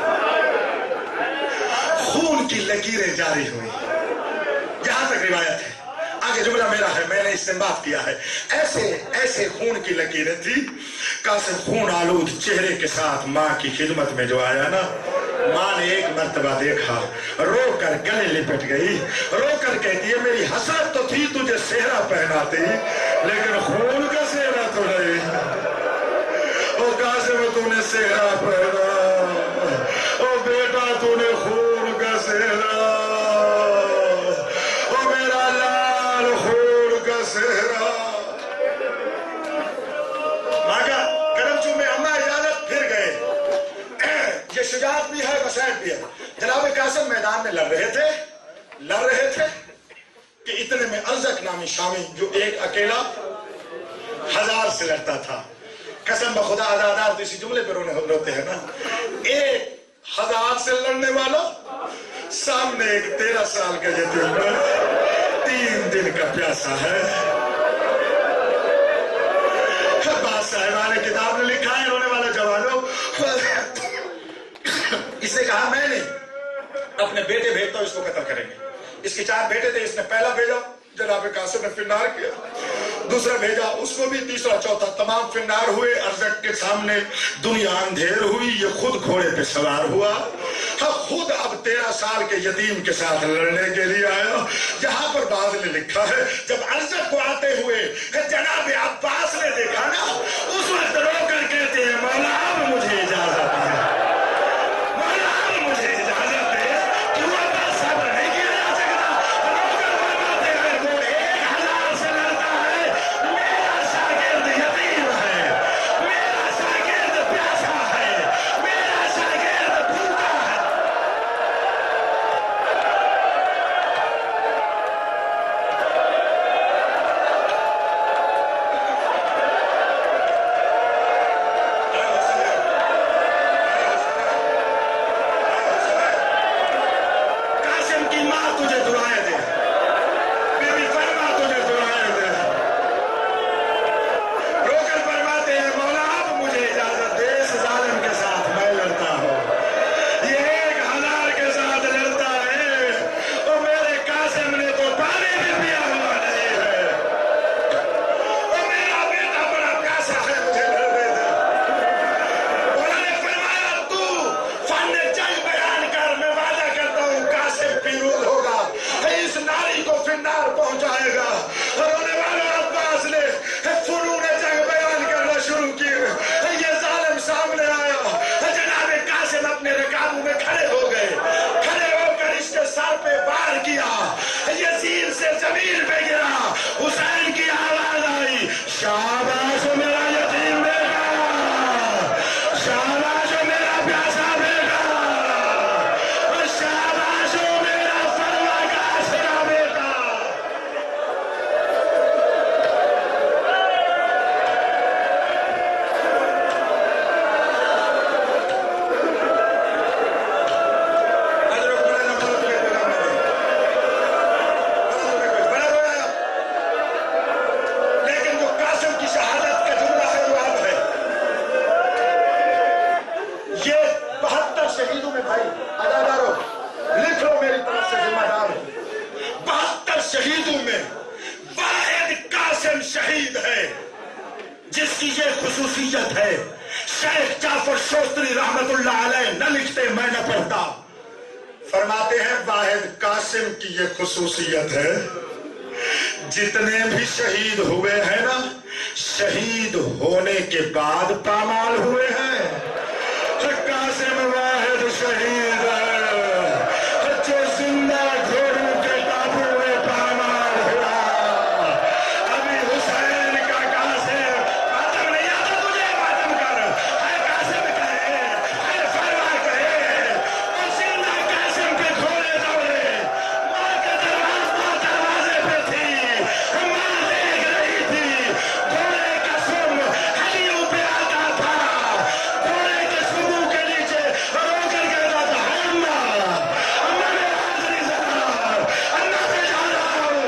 خون کی لکیریں جاری ہوئی. یہاں تک روایت ہے. آگے جملہ میرا ہے، میں نے استنباط کیا ہے. ایسے خون کی لکیریں تھی. قاسم خون آلود چہرے کے ساتھ ماں کی خدمت میں جو آیا نا، ماں نے ایک مرتبہ دیکھا، رو کر گلے لپٹ گئی. رو کر کہتی ہے میری حسرت تو تھی تجھے صحرا پہناتی، لیکن خون کا صحرا تو نہیں. او قاسم تو نے سہرا پہنا، او بیٹا تو نے خون کا سہرا، او میرا لال خون کا سہرا۔ ماں کرم چومے اما اجازت پھر گئے۔ یہ شجاعت بھی ہے، وسعت بھی ہے۔ جناب قاسم میدان میں لڑ رہے تھے کہ اتنے میں ارزق نامی شامی جو ایک اکیلا 1000 سے لڑتا تھا، قسم بخدا آزادار تو اسی جملے پہ روتے ہیں نا، 1000 سے لڑنے والا سامنے ایک 13 سال کا یتیم 3 دن کا پیاسا ہے۔ باز صاحبان کتاب نے لکھا ہے، رونے والا جوانوں، اس نے کہا میں نے اپنے بیٹے بھیجتا ہوں، اس کو قتل کریں گے۔ اس کے 4 بیٹے تھے، اس نے پہلا بھیجا، جناب قاسم نے فنار کیا، دوسرا بھیجا، اس کو بھی، تیسرا چوتھا، تمام فنار ہوئے۔ ارزق کے سامنے دنیا اندھیر ہوئی، یہ خود گھوڑے پہ سوار ہوا، خود اب 13 سال کے یتیم کے ساتھ لڑنے کے لیے آیا۔ یہاں پر بعض نے لکھا ہے جب ارزق کو آتے ہوئے جناب عباس نے دیکھا نا، اس وقت رو کر کہتے ہیں مولا اب مجھے اجازت ہے، مولا اب مجھے اجازت ہے، کیوں عباس صبر نہیں کیا جا سکتا؟ رو کر فرماتے ہیں وہ 1000 سے لڑتا ہے، میرا شاگرد یتیم ہے، میرا شاگرد پیاسا ہے، میرا شاگرد بھوکا ہے۔ قاسم کی ماں تجھے دعائیں دے، بی بی فرما تجھے دعائیں دے، رو کر فرماتے ہیں مولا اب مجھے اجازت دے، اس ظالم کے ساتھ میں لڑتا ہوں، یہ 1000 کے ساتھ لڑتا ہے، اور میرے قاسم نے تو پانی بھی پیا ہوا نہیں ہے، اور میرا بیٹا بڑا پیاسا ہے، مجھے لڑنے دے۔ انہوں نے فرمایا تو فن جنگ بیان کر، میں وعدہ کرتا ہوں قاسم پیروز ہوگا، اس ناری کو فنار پہنچائے گا۔ اور رونے والوں عباس نے فنون جنگ بیان کرنا شروع کی، یہ ظالم سامنے آیا، جناب قاسم اپنے رکابوں میں کھڑے ہو گئے، کھڑے ہو کر اس کے سر پہ وار کیا، یہ زیر سے زمین پہ گرا، حسین کی آواز آئی شاباش میرا یتیم بیٹا، شاباش میرا پیاسا بیٹا، شاباش میرا فرما کا آسرا بیٹا۔ لیکن جو قاسم کی شہادت کا جملہ ہے وہ اب ہے، یہ 72 شہیدوں میں بھائی ادادارو لکھ لو، میری طرف سے ذمہ دار ہوں، 72 شہیدوں میں واحد قاسم شہید ہے جس کی یہ خصوصیت ہے، شیخ جعفر شوستری رحمت اللہ علیہ نہ لکھتے میں نہ پڑھتا، فرماتے ہیں واحد قاسم کی یہ خصوصیت ہے، جتنے بھی شہید ہوئے ہیں نا، شہید ہونے کے بعد پامال ہوئے ہیں، قاسم واحد شہید ہے جو زندہ گھوڑوں کے قابو میں پامال ہوا۔ ابھی حسین کا قاسم، ماتم نہیں آتا تجھے، ماتم کر، اے قاسم کہے، اے فرما کہے، اور زندہ قاسم کے گھوڑے دوڑے، ماں کے دروازے پہ تھی، ماں دیکھ رہی تھی، گھوڑے کا سم ہڈیوں پہ آتا تھا، گھوڑے کے سموں کے نیچے رو کر کہتا تھا اے اماں، اماں میرا آخری زمان، اماں پہ جا رہا ہوں۔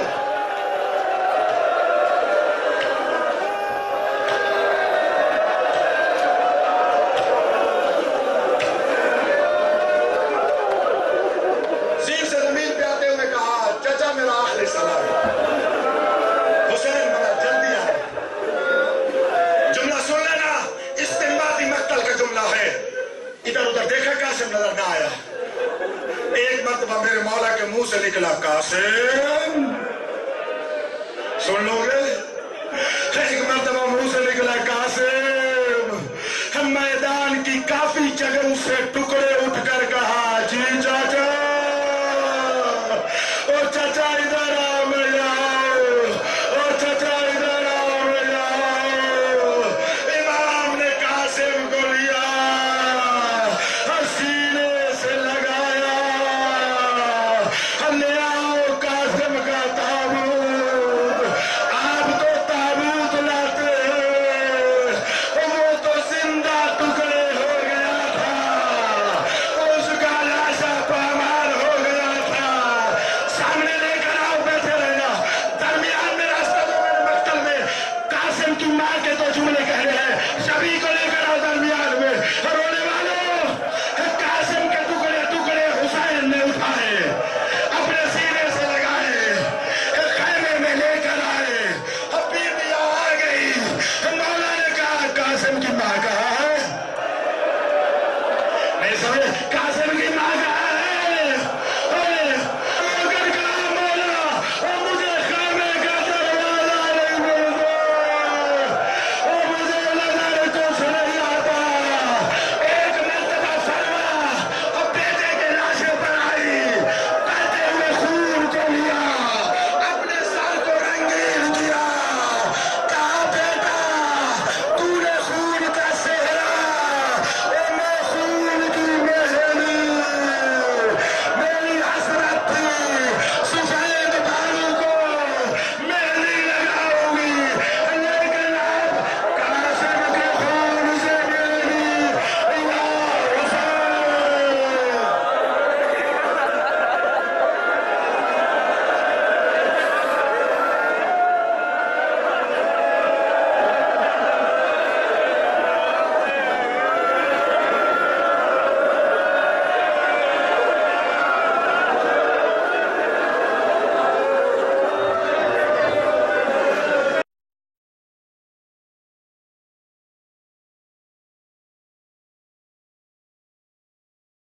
زیر سے زمین پہ آتے ہوئے کہا چچا میرا آخری سلام ہے، حسین مگر جلدی آئے، جملہ سن لینا، استنباطی مقتل کا جملہ ہے، ادھر ادھر دیکھا قاسم نظر نہ آیا، ایک مرتبہ میرے مولا کے منہ سے نکلا قاسم، سن لو گے، ایک مرتبہ منہ سے نکلا قاسم،